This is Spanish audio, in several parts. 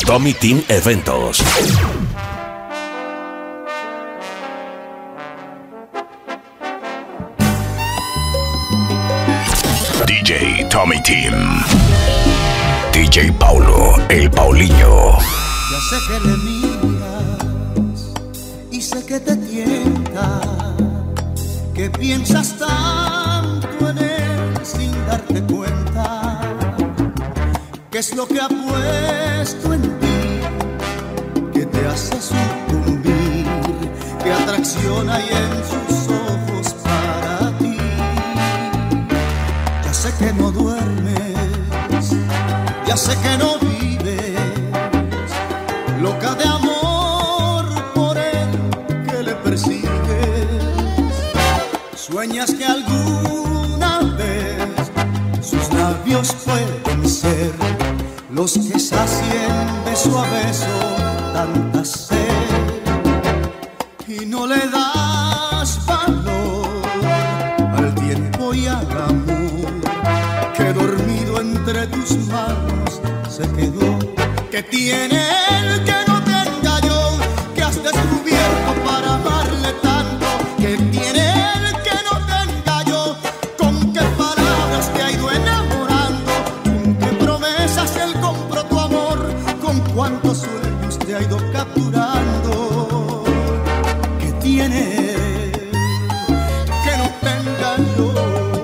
Tommy Team Eventos. DJ Tommy Team. DJ Paulo, el Paulinho. Ya sé que le miras y sé que te tienta, que piensas tanto en él sin darte cuenta. ¿Qué es lo que ha puesto en ti que te hace sucumbir? ¿Qué atracción hay en sus ojos para ti? Ya sé que no duermes, ya sé que no vives, loca de amor por él que le persigues. Sueñas que alguna vez sus labios pueden ser los que sacien beso a beso tanta sed, y no le das valor al tiempo y al amor que dormido entre tus manos se quedó. Que tiene él que no tenga yo, que has descubierto para amarle tanto. Que tiene él que no tenga yo, con qué palabras te ha ido enamorando, con qué promesas él compró tu amor, con cuántos sueños te ha ido capturando. Que tiene él que no tenga yo.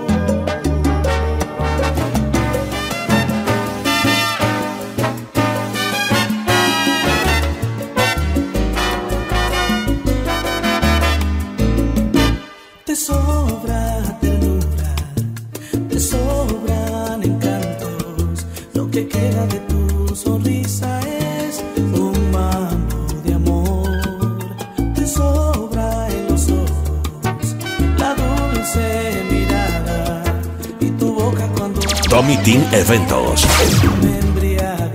Te sobra ternura, te sobran encantos. Lo que queda de tu sonrisa es un manto de amor. Te sobra en los ojos la dulce mirada y tu boca cuando Tommy Team Eventos. me embriaga.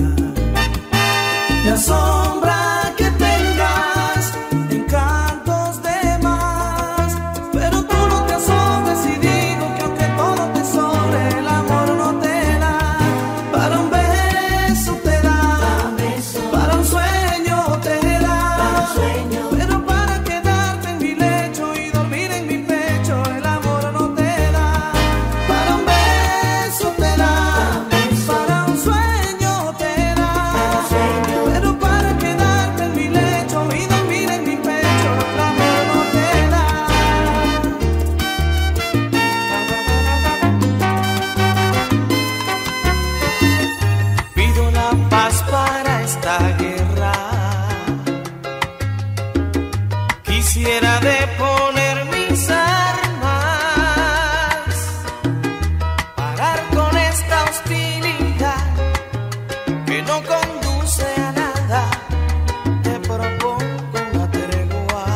Me asombra que tengas encantos de más, pero tú no te asombres y digo que aunque todo te sobre, el amor no te da. Para un beso te da, para un sueño te da, pero para quedarte en mi lecho y dormir en mi pecho, el amor no te da. Para un beso te da, para un sueño te da, pero para quedarte en mi lecho y dormir en mi pecho, el amor no te da. Pido la paz para esta guerra. Quisiera deponer mis armas, parar con esta hostilidad que no conduce a nada. Te propongo una tregua.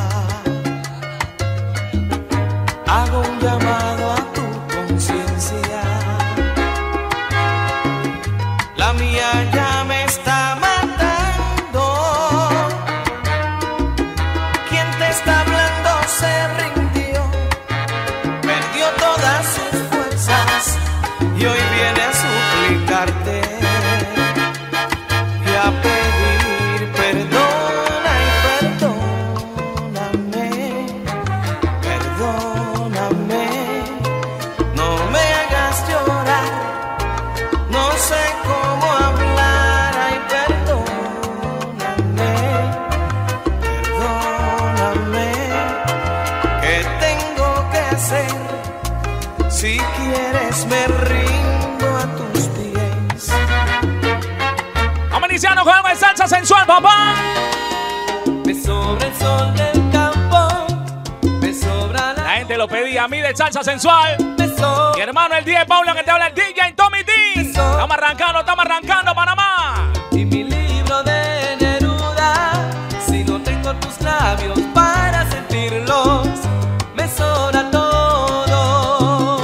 Hago un llamado a tu conciencia. La mía ya me está matando. Quien te está hablando se rindió, perdió todas sus fuerzas y hoy viene a suplicarte y a pedir perdona y perdóname, perdóname, no me hagas llorar, no sé cómo hablar, ay perdóname, perdóname, ¿qué tengo que hacer? Si quieres me rindo a tus pies. Vamos iniciando con algo de salsa sensual, papá. Me sobra el sol del campo, me sobra La gente lo pedía a mí de salsa sensual. me sobra. Mi hermano el DJ Paulo que te habla, el DJ Tommy T. Estamos arrancando, Panamá. Y mi libro de Neruda, si no tengo tus labios para sentirlos, me sobra todo.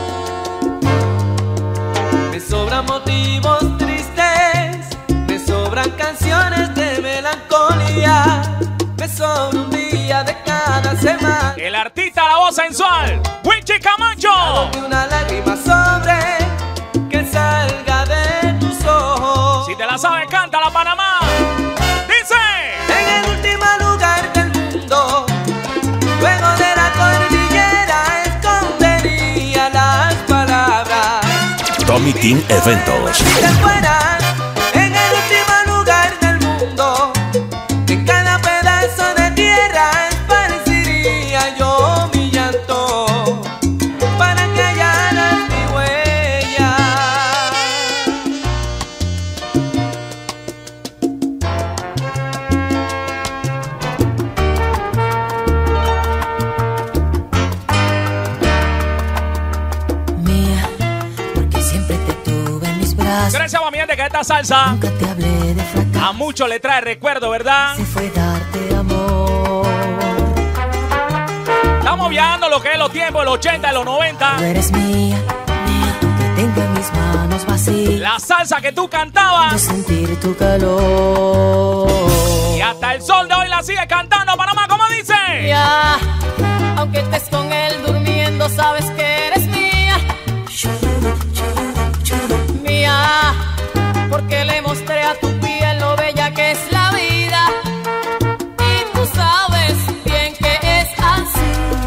Me sobran motivos tristes, me sobran canciones de melancolía, me sobra un día de cada semana. El artista, la voz sensual, Wichi Camacho. Ni una lágrima sobre que salga de tus ojos. Si te la sabes, cántala. para Panamá. Dice: en el último lugar del mundo, luego de la cordillera, escondería las palabras. Tommy Team Eventos. Si te fueras en el último lugar del mundo, en cada pedazo de tierra esparciría yo mi llanto para que hallaras mi huella. Mía, porque siempre te tuve en mis brazos. gracias a mi gente que esta salsa Nunca te hablé de fracaso. a muchos le trae recuerdo, ¿verdad? Se fue darte amor. Estamos viajando lo que es los tiempos de los 80 y los 90. Tú eres mía, mía, aunque tengo en mis manos vacías. La salsa que tú Puedo cantabas sentir tu calor. y hasta el sol de hoy la sigue cantando. Panamá, ¿cómo dice? Mía, aunque estés con él durmiendo, sabes que eres mía. Mía, porque le mostré a tu piel lo bella que es la vida. Y tú sabes bien que es así.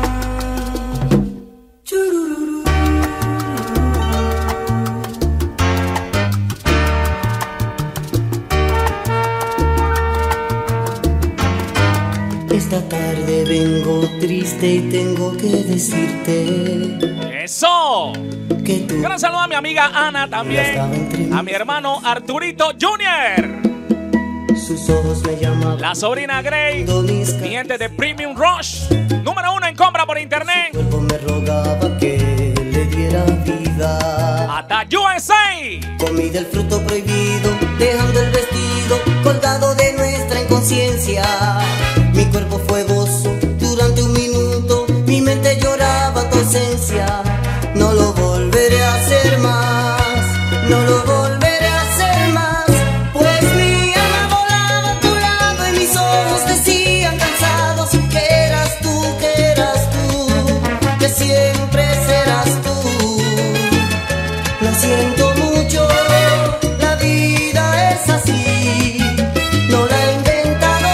Esta tarde vengo triste y tengo que decirte ¡Eso! que tú Gran saludo a mi amiga Ana estaba también. entre mí. A mi hermano Arturito Jr. Sus ojos me llamaban. La sobrina Grey. Mis Mi gente de Premium Rush. Número 1 en compra por internet. cuerpo me rogaba que le diera vida. Hasta USA. Comí del fruto prohibido, dejando el vestido colgado de nuestra inconsciencia. Mi cuerpo fue gozo durante un minuto, mi mente lloraba tu ausencia. No lo volveré a hacer más, no lo volveré a hacer más. Pues mi alma volaba a tu lado y mis ojos decían cansados que eras tú, que siempre serás tú. Lo siento mucho, la vida es así, no la he inventado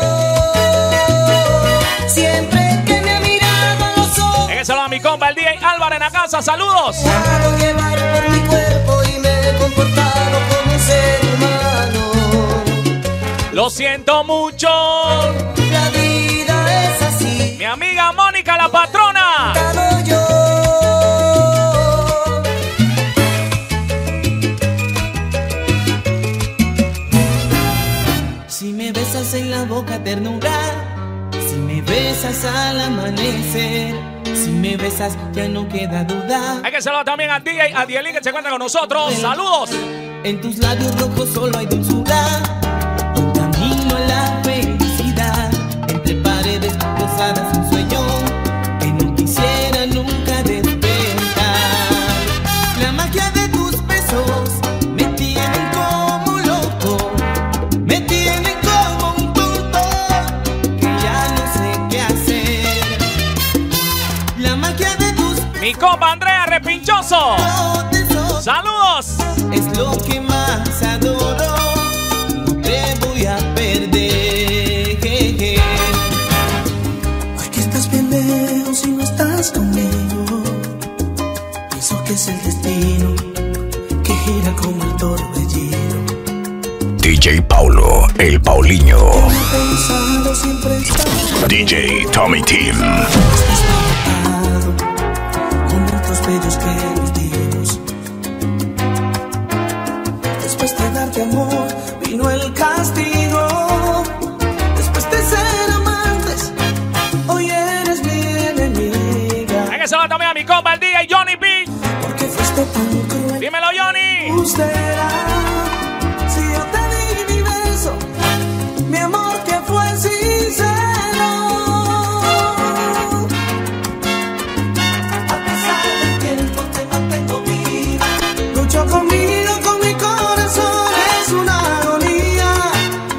yo. Siempre que me ha mirado a los ojos, En ese lado a mi compa el DJ Álvaro en la casa. Saludos. me he dejado llevar por mi cuerpo y me he comportado como un ser humano. Lo siento mucho. La vida es así, Mi amiga Mónica la patrona. inventado yo. Si me besas en la boca ternura, si me besas al amanecer, si me besas ya no queda duda. Hay que saludar también al DJ Adielín que se encuentra con nosotros. Saludos. En tus labios rojos solo hay dulzura, un camino a la felicidad. Entre paredes posadas un sueño que no quisiera nunca despertar. La magia de tus besos me tienen como loco, me tienen como un tonto que ya no sé qué hacer. La magia de tus Mi compa Andrea Repinchoso. besos Saludos. es lo que más adoro, no te voy a perder. Hoy que estás bien lejos y no estás conmigo, pienso que es el destino que gira como el torbellino. DJ Paulo, el Paulinho. He pensado siempre estar DJ Tommy Team. despertado con tantos bellos que nos dimos. Después de darte amor vino el castigo. Después de ser amantes, hoy eres mi enemiga. Hay que saludar también a mi compa el DJ Johnny B. Porque fuiste tan cruel. Dímelo, Johnny. Usted si yo te di mi beso, mi amor que fue sincero. A pesar del tiempo te mantengo viva. Lucho conmigo, con mi corazón, es una agonía.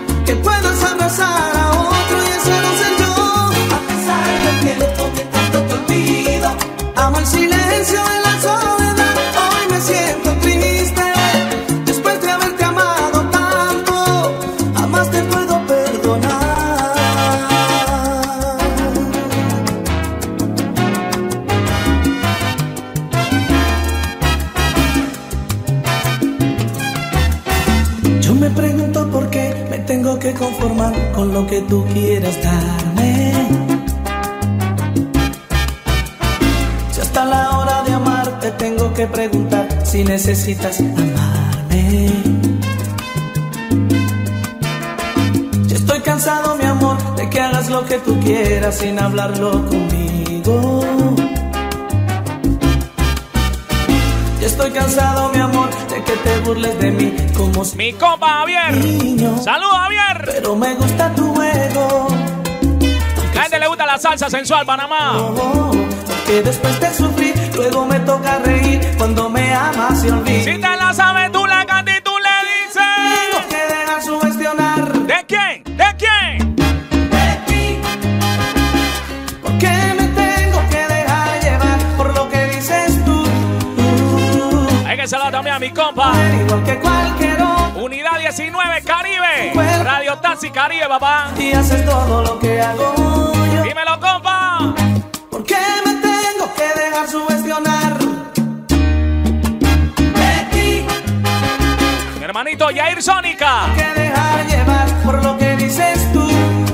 me pregunto por qué me tengo que conformar con lo que tú quieras darme. Si hasta la hora de amar te tengo que preguntar si necesitas amarme. Ya estoy cansado, mi amor, de que hagas lo que tú quieras sin hablarlo conmigo. Ya estoy cansado, mi amor, de que te burles de mí como si Mi compa Javier. niño. Saludos, Javier. Pero me gusta tu juego. A la gente le gusta la salsa sensual, Panamá. Que después de sufrir, luego me toca reír cuando me amas y olvidas. Si te la sabes, tú la cantas y tú le dices. Tengo que dejar sugestionar. ¿De quién? ¿De quién? De ti. Porque me tengo que dejar llevar por lo que dices tú. Hay que saludar también a mi compa. Igual que cualquier otro. Unidad 19 Caribe. Radio Taxi Caribe, papá. Y haces todo lo que hago yo. Dímelo, compa. ¿Por qué me tengo que dejar sugestionar? De ti. Mi hermanito Yair Sónica. Que dejar llevar por lo que dices tú.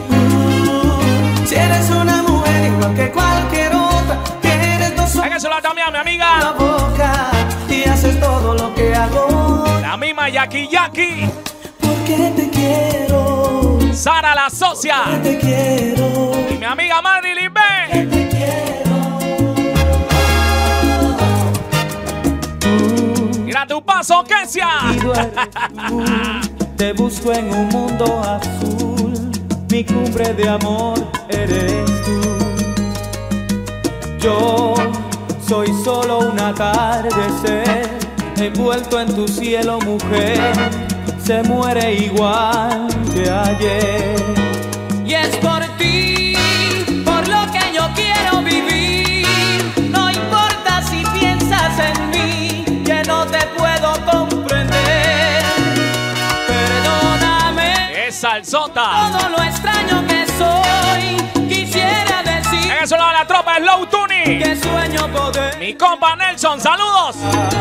Si eres una mujer igual que cualquier otra, tienes dos ojos Hay que saludar también a mi en la amiga. boca y haces todo lo que hago. La misma Yaki Yaki. Porque te quiero, Sara la socia. te quiero, Y mi amiga Marilyn B. te quiero. Mira tu paso, Kesia. Te busco en un mundo azul, mi cumbre de amor eres tú. Yo soy solo un atardecer, envuelto en tu cielo, mujer, se muere igual que ayer. Y es por ti, por lo que yo quiero vivir. No importa si piensas en mí, que no te puedo comprender. Perdóname Es salsota. todo lo extraño que soy. Quisiera decir Hay que saludar a la tropa de Slow Tuning. que sueño poder. Mi compa Nelson, saludos.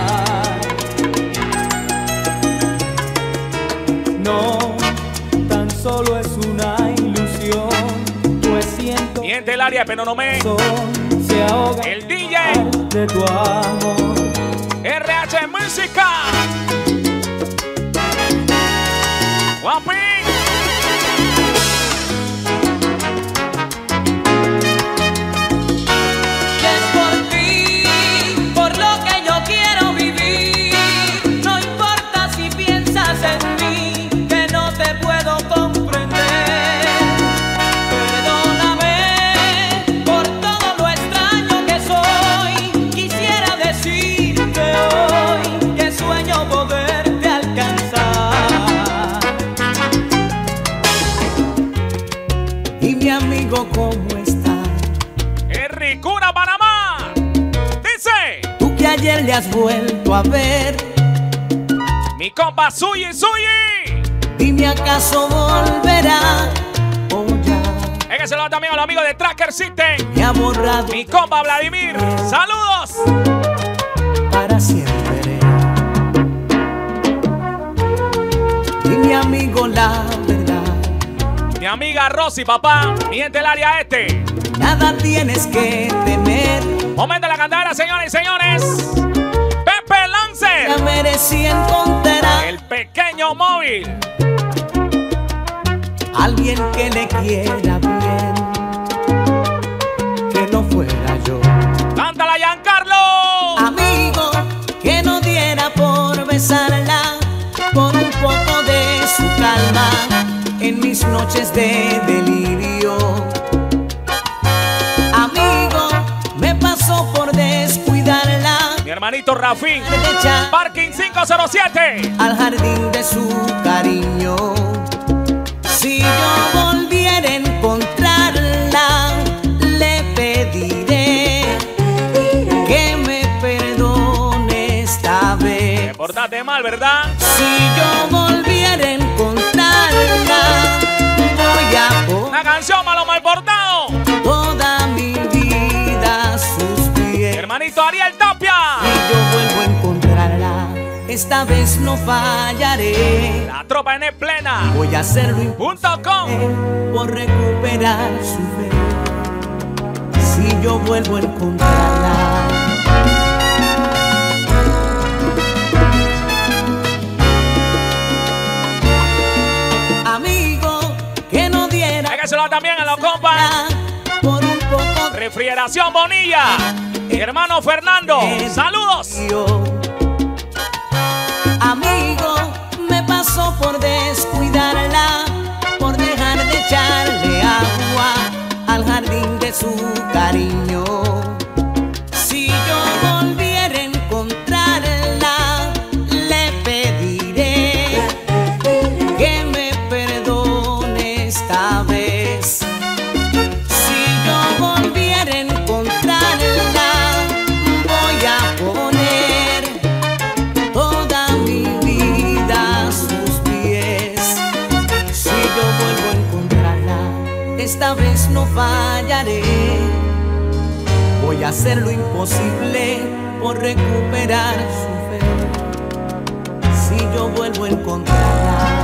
No, tan solo es una ilusión, pues siento Miente el área, pero no me. se ahoga El DJ. de tu amor. RH Música. Guapi. Es por ti, por lo que yo quiero vivir. No importa si piensas en mí, que no te puedo comprender. Perdóname por todo lo extraño que soy. Quisiera decirte hoy que sueño poderte alcanzar. Y mi amigo, ¿cómo estás? Es Ricura, Panamá. Dice. Tú que ayer le has vuelto a ver, Mi compa Suyi Suyi. dime acaso volverá o ya Hay que saludar también a los amigos de Tracker System. me ha borrado Mi compa Vladimir. Saludos. para siempre. Y mi amigo, la verdad, Mi amiga Rosy, papá. Miente el área este. nada tienes que temer. Momento de la cantadera, señores y señores. Pepe Ya Lancer. merecí encontrar El pequeño móvil. alguien que le quiera bien, que no fuera yo. Cántala, Giancarlo. Amigo, que no diera por besarla, por un poco de su calma en mis noches de delirio. Amigo, me pasó por descuidarla, Mi hermanito Rafín. de echar Parking 507. al jardín de su cariño. Si yo volviera a encontrarla, le pediré que me perdone esta vez. Te portaste mal, ¿verdad? Si yo volviera a encontrarla, voy a Una canción malo mal portado. poner toda mi vida a sus pies. Hermanito Ariel Tapia. Si yo vuelvo a encontrarla, esta vez no fallaré. La tropa en plena. Voy a hacerlo .com por recuperar su fe. Si yo vuelvo a encontrarla. Amigo, que no diera. Hágaselo también a los compas. Por un poco. Refrigeración Bonilla. Mi hermano Fernando. Saludos. Amigo, me pasó por descuidarla, por dejar de echarle agua al jardín de su cariño. Si yo volviera a encontrarla, le pediré que me perdone esta vez. Si yo volviera a encontrarla, voy a poner toda mi vida a sus pies. Si yo vuelvo a encontrarla, esta vez no fallaré. Voy a hacer lo imposible por recuperar su fe. Si yo vuelvo a encontrarla.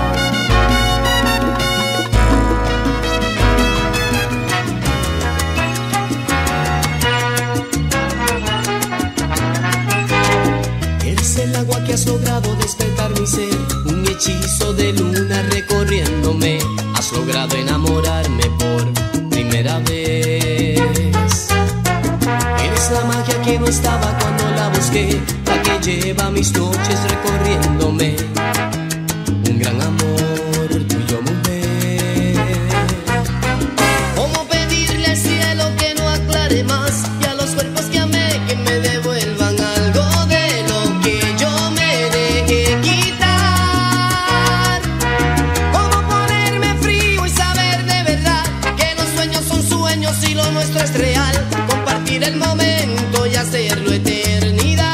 Eres el agua que has logrado despertar mi ser, un hechizo de luna recorriéndome. Has logrado enamorarme por primera vez. Eres la magia que no estaba cuando la busqué, la que lleva mis noches recorriéndome. Un gran amor tuyo, mujer. ¿Cómo pedirle al cielo que no aclare más y a los cuerpos que amé que me devuelvan algo de lo que yo me dejé quitar? ¿Cómo ponerme frío y saber de verdad que los sueños son sueños y lo nuestro es real? Compartir el momento y hacerlo eternidad.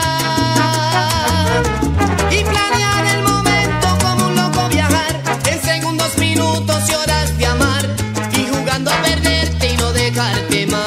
Y planear el momento como un loco, viajar en segundos, minutos y horas de amar. Y jugando a perderte y no dejarte más.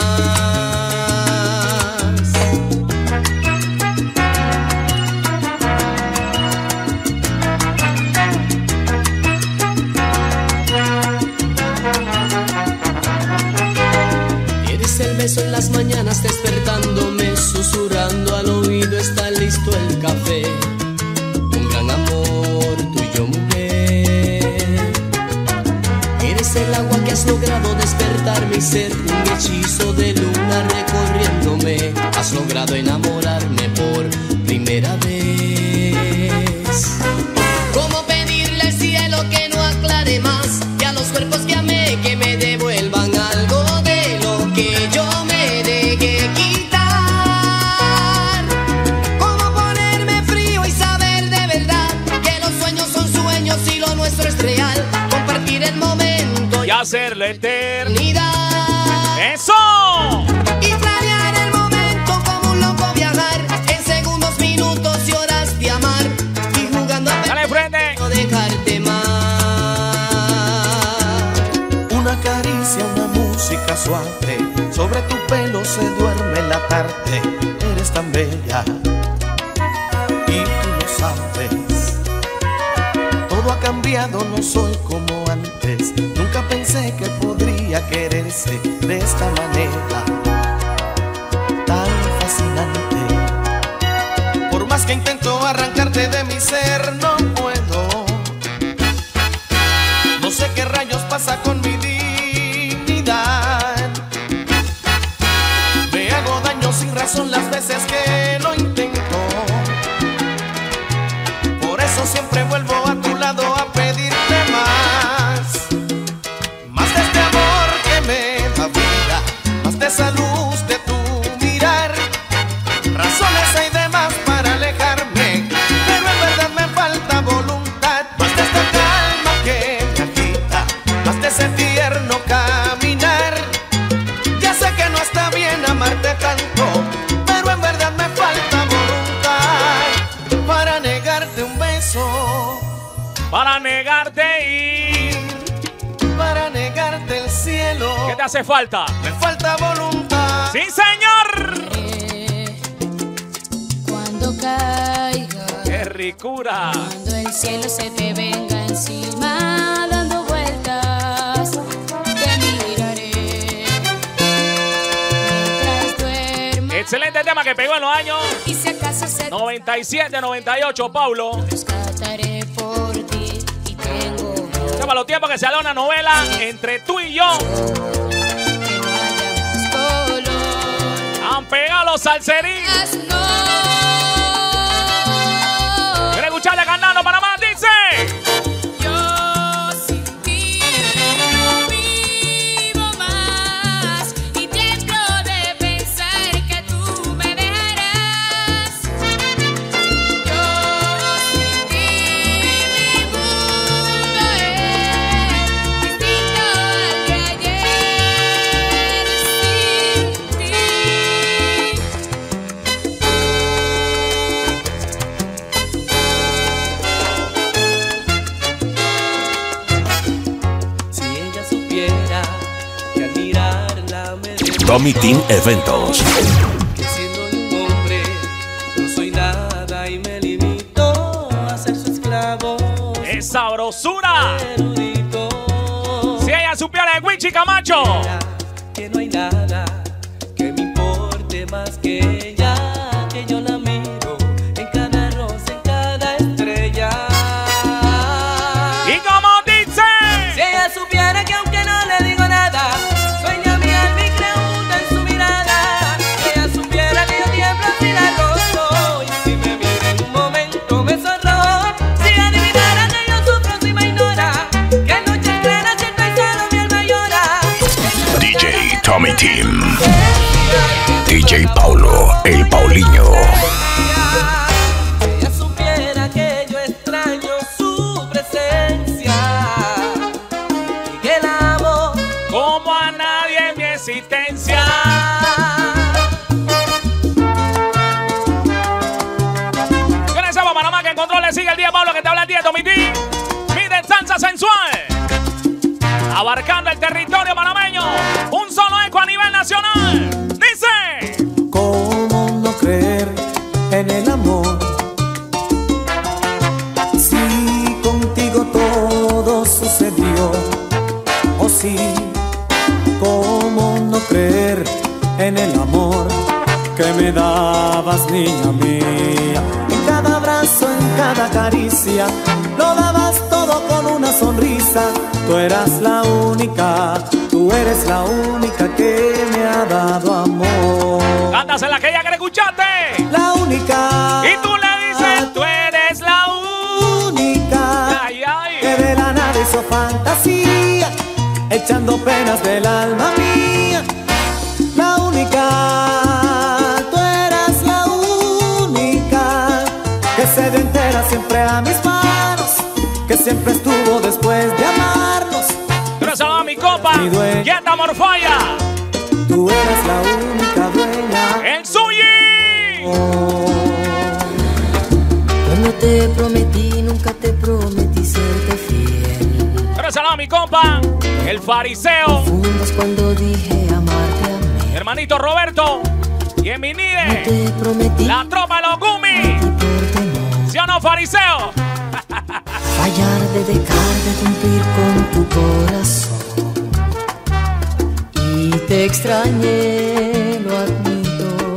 Eres el beso en las mañanas despertándome, susurrando al oído está listo el café. Un gran amor tuyo, mujer. Eres el agua que has logrado despertar mi ser, un hechizo de luna recorriéndome. Has logrado enamorarme por primera vez. ¿Cómo pedirle al cielo que no aclare más y a los cuerpos que amé que me devuelvan algo de lo que yo me dejé quitar? ¿Cómo ponerme frío y saber de verdad que los sueños son sueños y lo nuestro es real? Compartir el momento Y hacerlo eterno. eternidad. ¡Eso! Y planear el momento como un loco, viajar en segundos, minutos y horas de amar. Y jugando a Dale, frente. no dejarte más. Una caricia, una música suave, sobre tu pelo se duerme la tarde. Eres tan bella y tú lo sabes. Todo ha cambiado, no soy como antes. Nunca pensé que podría quererse de esta manera tan fascinante. Por más que intento arrancarte de mi ser, no puedo. No sé qué rayos pasa con mi dignidad. Me hago daño sin razón las veces que lo intento. Por eso siempre vuelvo a tu lado a pedirte más. Más de este amor que me da vida, más de esa luz de tu mirar. Razones hay de más para alejarme, pero en verdad me falta voluntad. Más de esta calma que me agita, más de ese tierno caminar. Ya sé que no está bien amarte tanto, pero en verdad me falta voluntad para negarte un beso, Para negarte ir. para negarte el cielo. ¿Qué te hace falta? Me falta voluntad. ¡Sí, señor! Cuando caiga ¡Qué licura. Cuando el cielo se te venga encima dando vueltas, te miraré mientras duermas. Excelente tema que pegó en los años Y si acaso se 97, 98, Paulo. rescataré por ti y tengo Para los tiempos que se da una novela entre tú y yo. que no haya más color. Han pegado los salserín. No. ¿Quiere escucharle cantando Panamá? Dice. Yo sin ti no vivo más y tiemblo de pensar que tú me dejarás. Yo sin ti mi mundo es distinto al de ayer. Sin ti. Si ella supiera que al mirarla me dejo, Tommy Team Eventos. que siendo un hombre no soy nada y me limito a ser su esclavo. ¡Es sabrosura! Erudito, Si ella supiera de Wichi Camacho. que no hay nada que me importe más que ella, que yo la miro en cada rosa, en cada estrella. ¿Y como dice? Si ella supiera que aunque no le digo nada, sueña mi alma y pregunta en su mirada. Si ella supiera que yo tiemblo si la rozo, y si me mira en un momento me sonrojo. Si adivinara que yo sufro si me ignora, que noches claras si estoy solo mi alma llora. DJ Tommy Team. DJ Paulo, el Paulinho. Si ella supiera que yo extraño su presencia y que la amo Como a nadie en mi existencia. ¿Quiénes somos, Panamá? Que en control le sigue el día Pablo que te habla el día Tommy T. Mide salsa sensual. Abarcando el territorio panameño. Un solo eco a nivel nacional. Dice. ¿Cómo no creer en el amor? Si contigo todo sucedió. O sí, ¿cómo no creer en el amor que me dabas, niña mía? En cada abrazo, en cada caricia, lo dabas todo con una sonrisa. Tú eras la única, tú eres la única que me ha dado amor. Cántasela que ella quiere escucharte. La única. Y tú le dices, tú eres la única Ay, ay. que de la nada hizo fantasía, echando penas del alma mía. La única, tú eras la única que se dio entera siempre a mis manos, que siempre estuvo después de amarnos. Pero saludo a mi copa. Mi dueña. Yeta Morfaya. Tú eres la única dueña. El Suyi. Yo no te prometí, nunca te prometí serte fiel. Pero saludo a mi compa. El fariseo. Fundas cuando dije amarte a mí. Hermanito Roberto. Y en mi No nide. te prometí La tropa de los Gumi. y por temor ¿Sí o no, fariseo? fallar de dejar de cumplir con tu corazón. Y te extrañé, lo admito.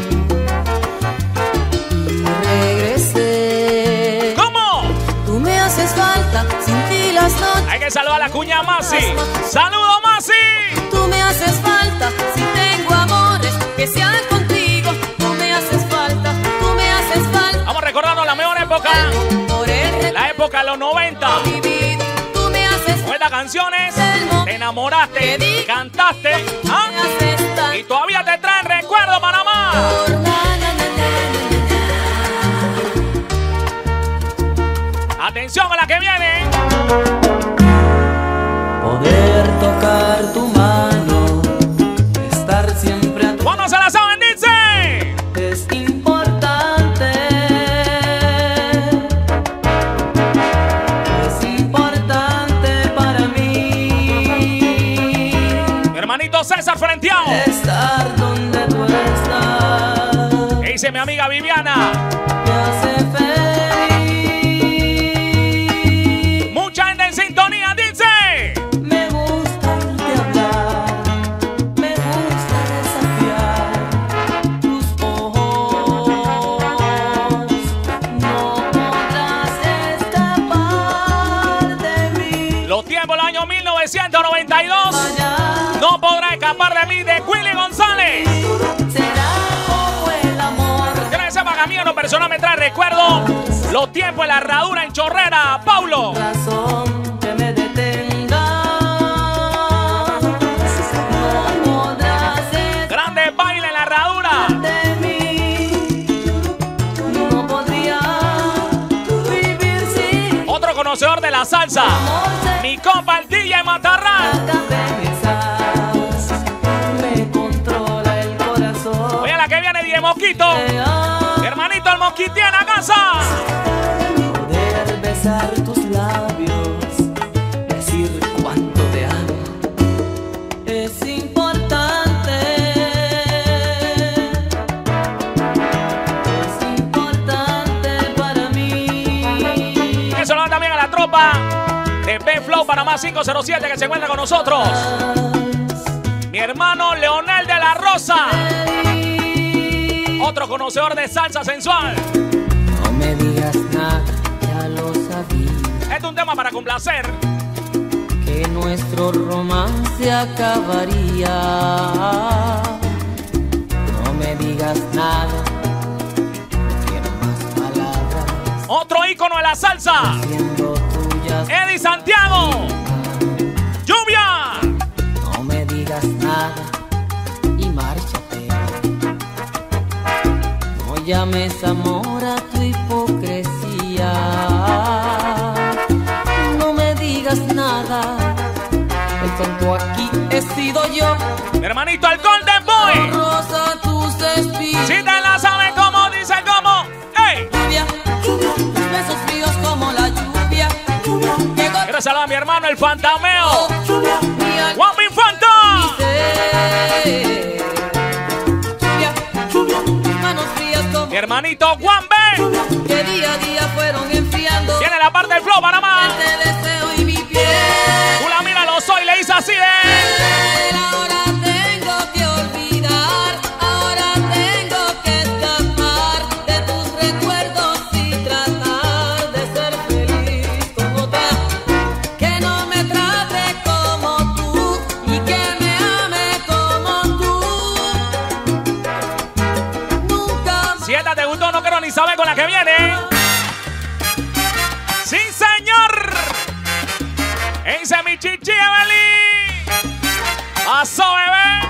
Y regresé. ¿Cómo? Tú me haces falta, sin ti las noches. Hay que saludar a la cuña Masi. ¡Saludo, Masi! Tú me haces falta, si tengo amores que sean contigo. Tú me haces falta, tú me haces falta. Vamos recordando la mejor época. Por el La época de los 90. mi vida, tú me haces Con estas canciones te enamoraste, cantaste, ¿ah? me haces tan Y todavía te traen recuerdo, Panamá. por la Atención a la que viene. poder tocar tu mano, estar siempre a tu ¿Cuándo se la saben? Dice. es importante. Es importante para mí Hermanito César Frenteado. estar donde tú estás. ¿Qué dice mi amiga Viviana? Me hace feliz. Los tiempos del año 1992. No podrá escapar de mí, de Willy González. Será como el amor. Quiero que sepa que a mí en lo personal me trae recuerdo los tiempos de la herradura en Chorrera, Paulo. Razón que me detenga. No podrás Grande baile en la herradura. de mí. No podría vivir sin Otro conocedor de la salsa, mi compa el DJ Matarrán. cabezas. Me controla el corazón. Oye, la que viene DJ Mosquito. Hermanito el Mosquitiana a casa. Poder besar tus labios, decir cuánto te amo, es importante. Es importante para mí. Eso lo da también a la tropa de B-Flow Panamá 507 que se encuentra con nosotros. Mi hermano Leonel de la Rosa. Otro conocedor de salsa sensual. No me digas nada, ya lo sabía, Este es un tema para complacer. que nuestro romance acabaría. No me digas nada, no quiero más palabras. Otro ícono de la salsa, Siendo tuyas, Eddie Santiago. Lluvia. no me digas nada y márchate. No llames amor a tu hipocresía. No me digas nada, el tonto aquí he sido yo. Mi hermanito el Golden Boy. Rosa tus espíritus. Si te la sabes como dice como. ¡Ey! Lluvia, tus besos fríos como la lluvia. Quiero saludar a mi hermano el Fantameo. Lluvia, Guapo Infanta. manos frías como Mi hermanito Juan B. que día a día fueron enfriando. Tiene la parte del flow, Panamá. Te deseo y mi piel. Tú la mira, lo soy, le hice así de. Ahora tengo que olvidar, ahora tengo que escapar de tus recuerdos y tratar de ser feliz con otra que no me trate como tú y que me ame como tú. Nunca Si esta te gustó, no quiero ni saber con la que viene. ¡Sí, señor! ¡Ese mi chichi, Evelyn! ¡Pasó, bebé!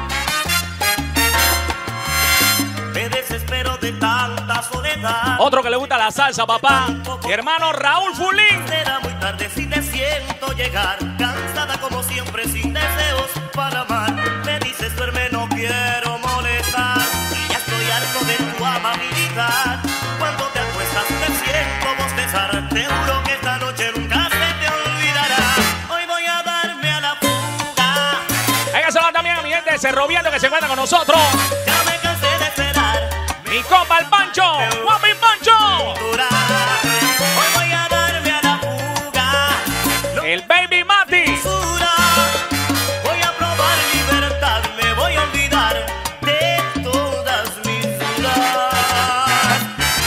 Me desespero de tanta soledad. Otro que le gusta la salsa, papá. Mi hermano Raúl Fulín. Será muy tarde si te siento llegar, cansada como siempre sin deseos para amar. Me dices duerme, no quiero molestar, y ya estoy harto de tu amabilidad. Cuando te acuestas te siento bostezar, te juro que esta noche nunca se te olvidará. Hoy voy a darme a la fuga, Hay que saludar también a mi gente de Cerro Viento que se encuentra con nosotros. ya me cansé de esperar. Mi compa el Pancho. ¡Guapi Pancho! Hoy voy a darme a la fuga. El Baby Mati. Voy a probar libertad, me voy a olvidar de todas mis dudas.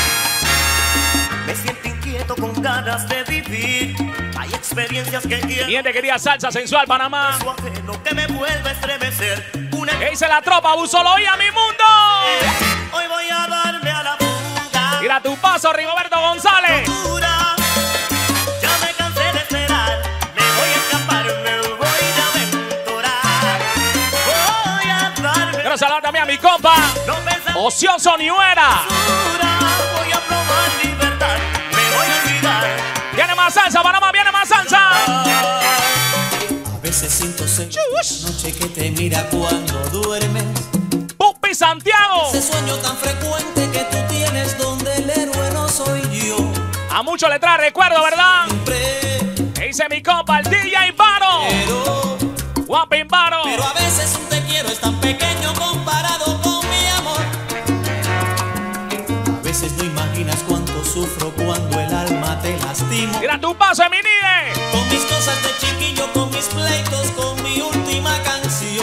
Me siento inquieto con ganas de vivir. Hay experiencias que quiero. Mi gente quería salsa sensual, Panamá. Su ajeno que me vuelve a estremecer. Una ¿Qué dice la tropa? Busoloía, mi mundo. hoy voy a darme a la fuga. Tira tu paso, Rigoberto González. Ya me cansé de esperar, me voy a escapar, me voy a aventurar. Voy a darme Quiero saludar también a mi compa no pensar Ocioso Niuera. voy a probar libertad, me voy a olvidar. Viene más salsa, Panamá, viene más salsa. A veces siento ser la noche que te mira cuando duermes. Pupi Santiago. Ese sueño tan frecuente que tú tienes donde el héroe no soy yo. A muchos le trae recuerdo, ¿verdad? Siempre ¿Qué dice mi compa el DJ Varo? quiero, Guapin Varo. pero a veces un te quiero es tan pequeño comparado con mi amor. A veces no imaginas cuánto sufro cuando el alma te lastimo. Tira tu paso, Eminide. Con mis cosas de chiquillo, con mis pleitos, con mi última canción.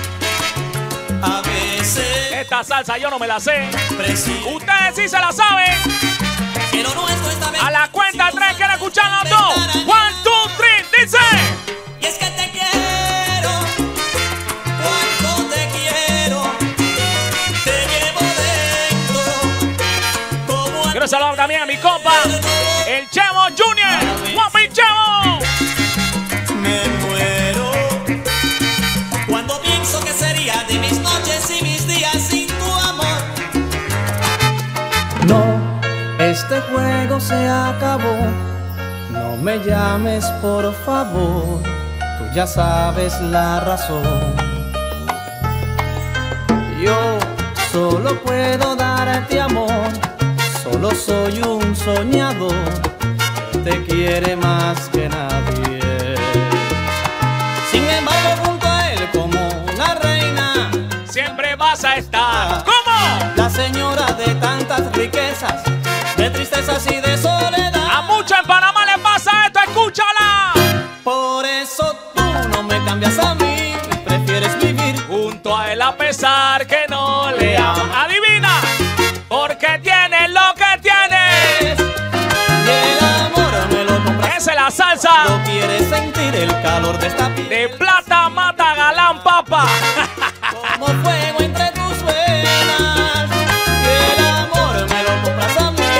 A veces Esta salsa yo no me la sé. preciso, Ustedes sí se la saben. pero nuestro esta vez. A la cuenta 3 quiero escuchar los dos. 1, 2, 3, dice. Y es que te quiero, cuánto te quiero, te llevo dentro. Como Quiero saludar también a mi compa, el Chemo Junior. ¡Guapi Chemo! me muero cuando pienso que sería de mis noches y mis días sin tu amor. No, este juego se acabó. No me llames por favor, tú ya sabes la razón. Yo solo puedo darte amor, solo soy un soñador, te quiere más que nadie. Sin embargo, junto a él como una reina, Siempre vas a estar. ¿Cómo? la señora de tantas riquezas, de tristezas y de soledad. A muchos en Panamá le pasa esto, escúchala. Por eso tú no me cambias a mí, prefieres vivir Junto a él a pesar que no le ama. Adivina, porque tiene lo que tiene. y el amor me lo compras. Esa es la salsa No quieres sentir el calor de esta piel, de plata mata galán, papá. como fuego entre tus venas. Y el amor me lo compras a mí.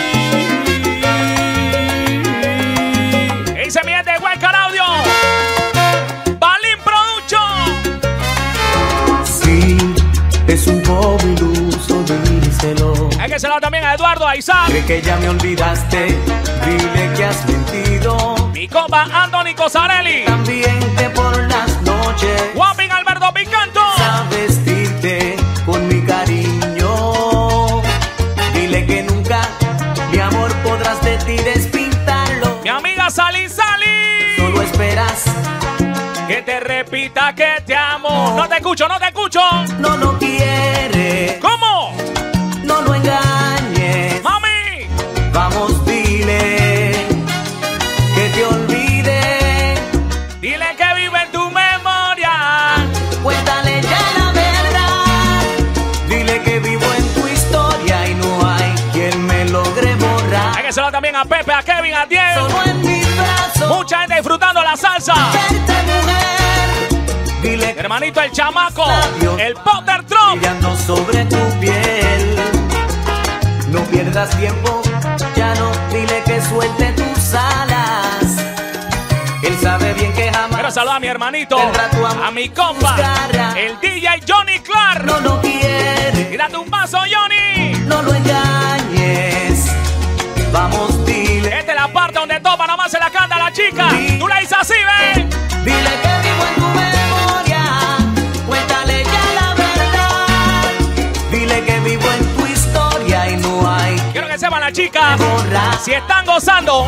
Y se miente de Huescar Audio. Balín Production. Sí, es un poco iluso, díselo. Hay que saludar también a Eduardo, a Isaac, Cree que ya me olvidaste, dile que has mentido. mi compa Anthony Cosarelli, También te por las noches Guapin Alberto Picanto, a vestirte con mi cariño. Dile que nunca, mi amor, podrás de ti despintarlo. mi amiga Sali Sali, Solo esperas, que te repita que te amo. No te escucho, no te escucho. no lo quiere. ¿Cómo? No lo engañes. Mami, Vamos, dile que te olvide. dile que vive en tu memoria. Cuéntale ya la verdad. Dile que vivo en tu historia y no hay quien me logre borrar. Hay que saludar también a Pepe, a Kevin, a Diego. Solo en mis brazos. Mucha gente disfrutando la salsa. Verte, mujer. Dile que Hermanito el chamaco, el Potter Trump. brillando sobre tu piel. No pierdas tiempo, ya no. Dile que suelte tus alas. Él sabe bien que Quiero jamás saludar a mi hermanito, tendrá tu amor a mi compa, el DJ Johnny Clark. no lo quiere. Y date un paso, Johnny. No lo engañes. Vamos, dile. Esta es la parte donde todo Panamá se la canta a la chica. Tú la dices así, ¿ves? Dile que vivo en tu memoria. Cuéntale ya la verdad. Dile que vivo en tu historia y no hay Quiero que sepan las chicas, borrar. si están gozando,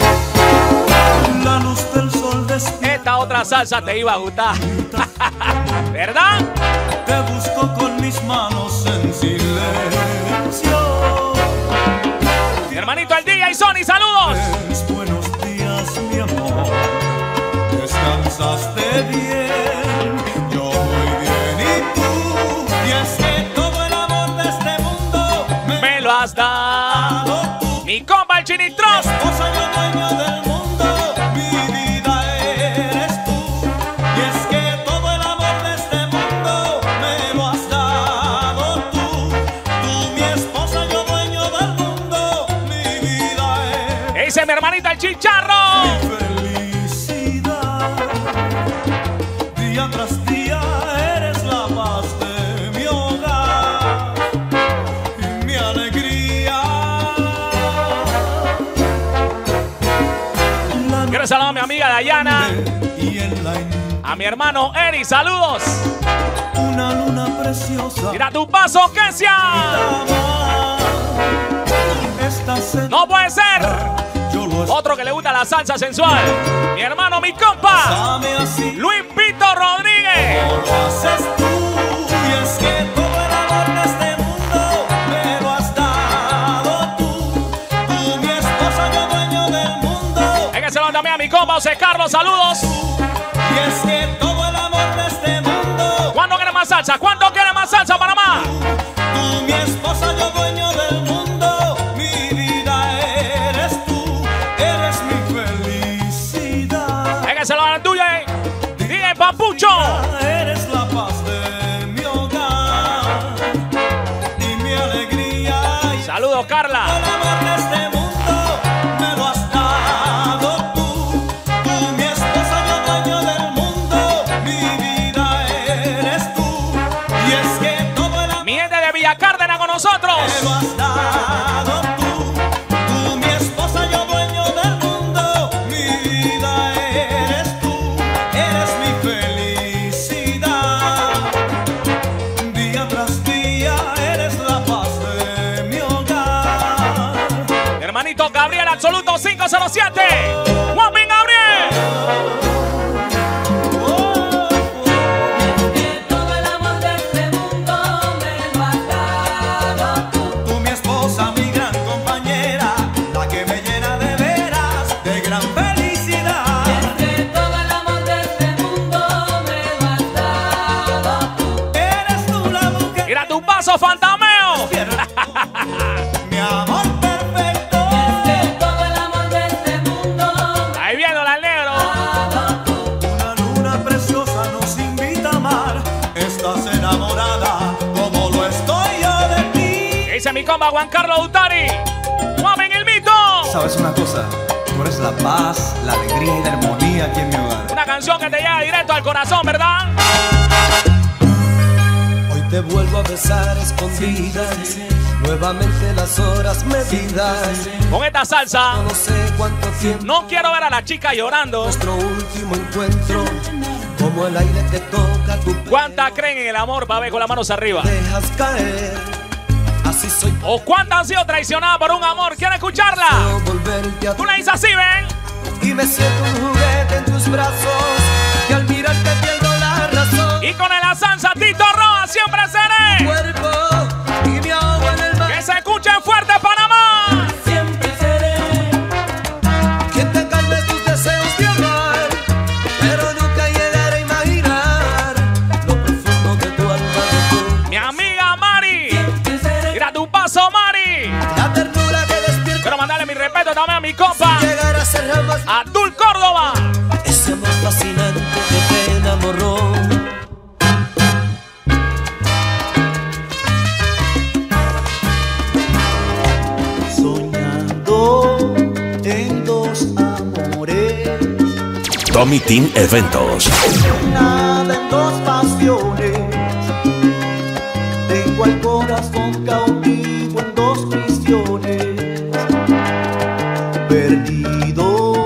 La luz del sol despierta. esta otra salsa te iba a gustar. ¿Verdad? Te busco con mis manos en silencio. Mi hermanito el DJ Sony, saludos. Buenos días, mi amor. Descansaste bien. Yo muy bien y tú. Y es que todo el amor de este mundo Me lo has dado. tú. Mi compa el Chinitrón. Esposa, yo dueño del mundo. Mi vida eres tú. Y es que todo el amor de este mundo me lo has dado tú. Tú, mi esposa, yo dueño del mundo. Mi vida es Dice mi hermanita el Chicharro. felicidad. Día tras día eres la paz de mi hogar y mi alegría. Quiero saludar a mi amiga Dayana, Y en la a mi hermano Eri, saludos. una luna preciosa. Mira tu paso, Kesia. Estás en No puede ser. yo lo Otro que le gusta la salsa sensual. Mi hermano, mi compa, Dame así. Luis Pito Rodríguez. Lo haces tú. Y es que todo el amor de este mundo me lo has dado tú. Tú, mi esposa, yo dueño del mundo. Hay que saludar también a mi compa José Carlos, saludos. Y es que todo el amor de este mundo. ¿Cuándo quiere más salsa? ¿Cuándo quiere más salsa, Panamá? Tú, mi esposa, yo dueño del mundo. Mi vida eres tú. Eres mi felicidad. Hay que saludar Dime, papucho. Eres la paz de mi hogar y mi alegría. Saludos, Carla. El amor de este mundo me lo has dado tú. Tú, mi esposa, yo dueño del mundo. Mi vida eres tú. Y es que todo el amor Mi gente de Villa Cárdenas con nosotros. me lo has dado tú. Tú, mi esposa, yo dueño del mundo. Mi vida eres tú. Eres mi felicidad. Día tras día eres la paz de mi hogar. Hermanito Gabriel, absoluto 507. Juanmin Gabriel. Todo el amor de este mundo me lo has dado tú. Tú, mi esposa, mi gran compañera, la que me llena de veras de gran felicidad. Que todo el amor de este mundo me lo has dado tú. Eres tú la mujer, Mira tu paso, fantameo. mi amor perfecto. Que todo el amor de este mundo Ahí viéndola al negro. Una luna preciosa nos invita a amar. Estás enamorada como lo estoy yo de ti. ¿Qué dice mi compa Juan Carlos Utari? Juanmin el mito. ¿Sabes una cosa? Tú eres la paz, la alegría y la armonía aquí en mi hogar. Una canción que te llega directo al corazón, ¿verdad? Hoy te vuelvo a besar escondidas, nuevamente las horas medidas. Con esta salsa, No sé cuánto tiempo no quiero ver a la chica llorando. nuestro último encuentro, como el aire te toca tu piel, ¿Cuántas creen en el amor, pa' ver con las manos arriba? dejas caer. Así soy, ¿O cuántas han sido traicionadas por un amor? ¿Quieren escucharla? puedo volverte a Tú le dices así, ven. y me siento un juguete en tus brazos, y al mirarte pierdo la razón. Y con el salsa Tito Roa siempre seré. Cuerpo y me ahogo en el mar. Que se escuchen fuerte, Panamá. siempre seré. Quien te calme tus deseos de amar, pero nunca llegaré a imaginar lo profundo de tu alma, de tu Mi amiga Mari. Mira tu paso, Mari. la ternura que despierta. Quiero mandarle mi respeto también a mi compa Llegar a ser jamás Abdul Córdoba. ese amor fascinante que te enamoró. Soñando en dos amores, Tommy Team Eventos. nada en dos pasiones. Tengo al corazón cautivo en dos prisiones. Perdido,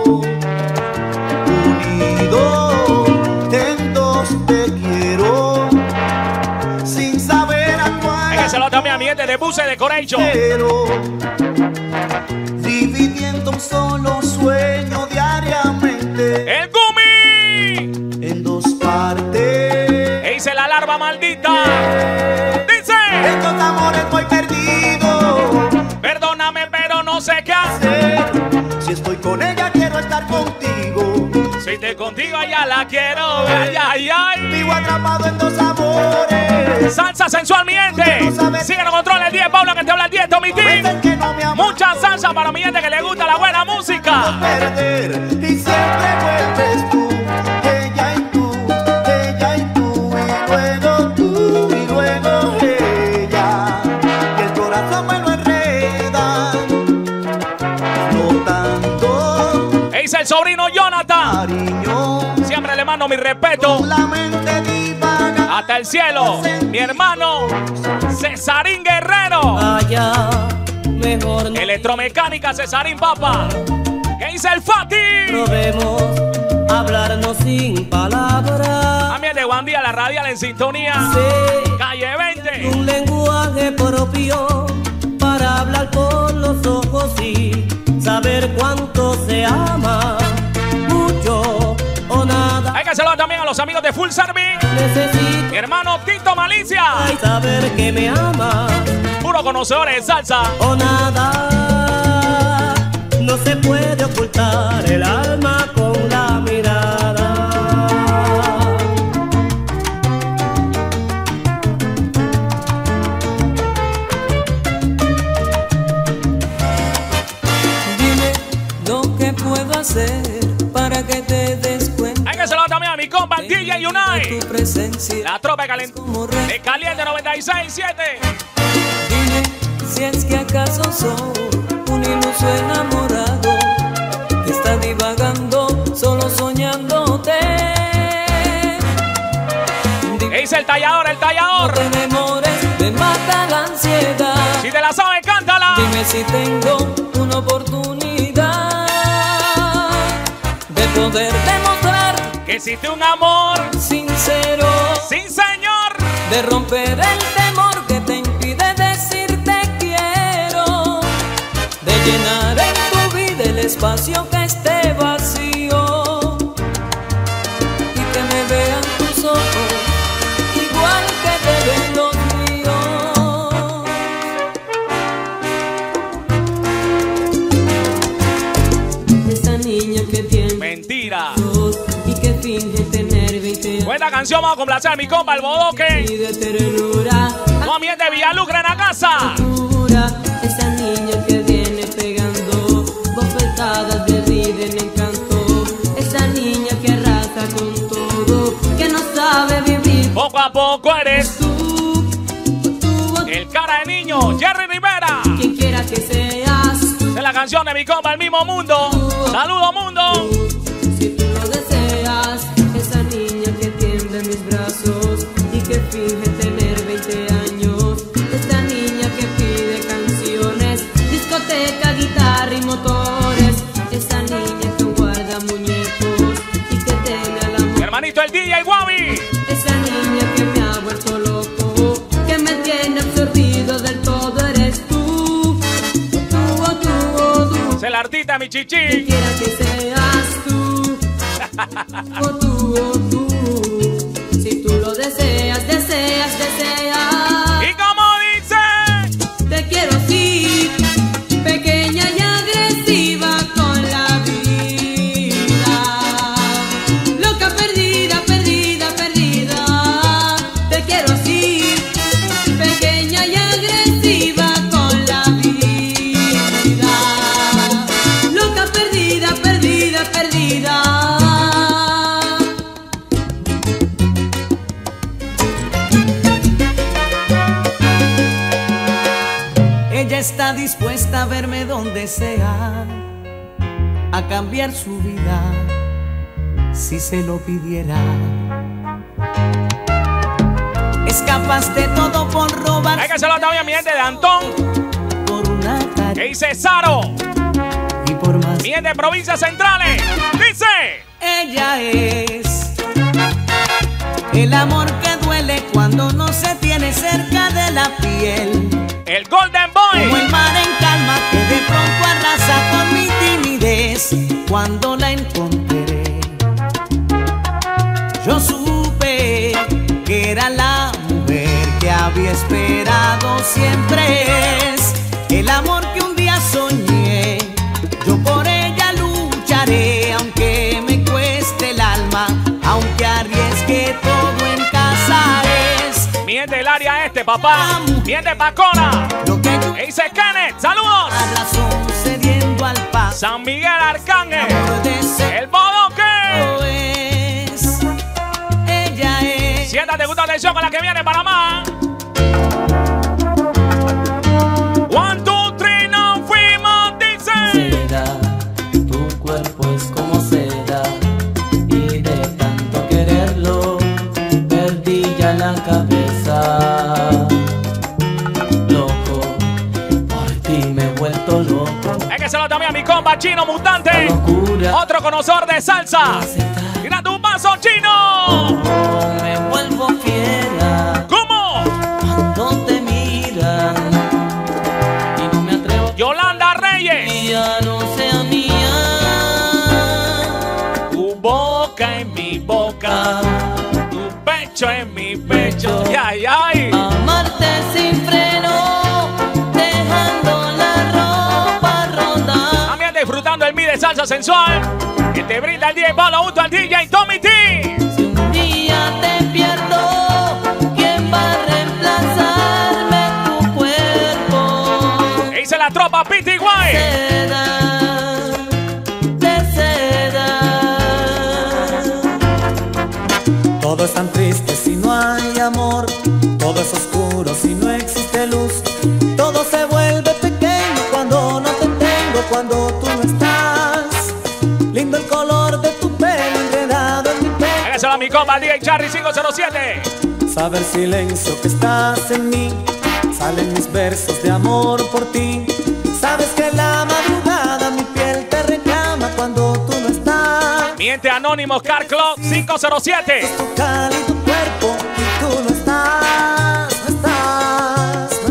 unido, en dos te quiero, sin saber a cuál. Déjenselo también a mi gente de Buce de Coreicho. Pero dividiendo un solo sueño diariamente El Gumi. en dos partes. E hice la larva maldita. Dice. En dos amores voy perdido. Perdóname, pero no sé qué hacer. Si estoy con ella quiero estar contigo. Si estoy contigo, ya la quiero. Ay, ay, ay. Vivo atrapado en dos amores. Salsa sensual, mi gente. Síguenos, control el 10. Paula, que te habla el 10. Tommy Veces Team. que no me amo Mucha salsa para mi gente que le gusta la buena música. perder y siempre vuelves tú. Ella y tú, ella y tú, y luego tú, y luego ella. Y el corazón me lo enreda. No tanto E hice el sobrino Jonathan. cariño. Siempre le mando mi respeto. La mente divaga. Hasta el cielo. Mi hermano Cesarín Guerrero. Vaya, mejor no Electromecánica Cesarín Papa. ¿Qué dice el Fati? probemos hablarnos sin palabras. También de Juan Díaz, la radial en sintonía. Sé Calle 20. un lenguaje propio para hablar con los ojos y saber cuánto se ama, mucho o nada. Hay que saludar también a los amigos de Full Service. Necesito Mi hermano Tito Malicia. saber que me amas Puro conocedor de salsa. o nada. No se puede ocultar el alma con la mirada. Dime lo que puedo hacer para que te des cuenta. Hay que saludar también a mi mi compa el DJ Unite. Tu presencia La tropa de Caliente 96.7. Dime si es que acaso soy un iluso enamorado que está divagando solo soñándote. ¿Qué dice el tallador, el tallador? No te demores, me mata la ansiedad. Si te la sabes, cántala. Dime si tengo una oportunidad de poder demostrar que existe un amor sincero, sí señor, de romper el temor que te impide decir te quiero, de llenar en tu vida el espacio que esté vacío y que me vean tus ojos igual que te ven los míos. Esa niña que tiene mentira y que finge tener 20 años. Buena canción, vamos a complacer a mi compa el bodoque. Y de ternura, no miente Villalucre en la casa. Esa niña que viene pegando bofetadas de ride en encanto. Esa niña que arrasa con todo, que no sabe vivir. Poco a poco eres tú, el cara de niño, Jerry Rivera. Quien quiera que seas. Es la canción de mi compa El Mismo Mundo. Saludos mundo. Si tú lo deseas, esa niña que tiende mis brazos y que finge tener 20 años. Esa niña que pide canciones, discoteca, guitarra y motores. Esa niña que guarda muñecos y que teme al amor. Mi hermanito el DJ Wabi. Esa niña que me ha vuelto loco, que me tiene absorbido del todo, eres tú. Tú. Es el artista, mi chichi. Quien quiera que seas tú. Tú. Si tú lo deseas. ¿Y cómo dice? Te quiero así, pequeña y agresiva con la vida. Loca, perdida. Te quiero así, pequeña y agresiva con la vida. Loca, perdida. Ella está dispuesta a verme donde sea, a cambiar su vida si se lo pidiera. Es capaz de todo por robar. Hay que hacerlo también, mi gente de Antón. Por una caricia. ¿Qué dice Saro? Y por más. Mi gente de Provincias Centrales. Dice. Ella es el amor que duele cuando no se tiene cerca de la piel. El Golden Boy. Como el mar en calma que de pronto arrasa con mi timidez. Cuando la encontré, yo supe que era la mujer que había esperado siempre. Es el amor que un día soñé. Yo por ella lucharé, aunque me cueste el alma, aunque arriesgue todo en casa. Es miente el área este, papá. Miente Pacona. ¿Qué dice Kenneth? Saludos. Cediendo al paso. San Miguel Arcángel. El bodoque. Ella es. Siéntate, gusta atención con la que viene Panamá. 1, 2, 3, no fuimos, dice. Seda, tu cuerpo es como seda, y de tanto quererlo perdí ya la cabeza. Loco, por ti me he vuelto loco. Hay que hacerlo también a mi compa Chino Mutante. Otro conocedor de salsa. Mira tu paso, Chino. Me vuelvo fiera. ¿Cómo? Cuando te miran y no me atrevo. Yolanda Reyes. Ya no sea mía. Tu boca en mi boca, tu pecho en mi pecho. Ay, ay. Amarte sin freno, dejando la ropa rodar. También disfrutando el de salsa sensual que te brinda el DJ Pablo junto al DJ Tommy T. Si un día te pierdo, ¿quién va a reemplazarme tu cuerpo? E hice la tropa Pity Guay. De seda. Todo es tan triste si no hay amor, todo es oscuro si no existe luz. Todo se vuelve pequeño cuando no te tengo, cuando tú no estás. Lindo el color de tu pelo enredado en mi pelo. Hágaselo a mi compa DJ Charry 507. Sabe el silencio que estás en mí, salen mis versos de amor por ti. Sabes que en la madrugada mi piel te reclama cuando tú no estás. Miente Anónimo Car Club 507. Es tu cálido cuerpo y tú no estás, no estás, no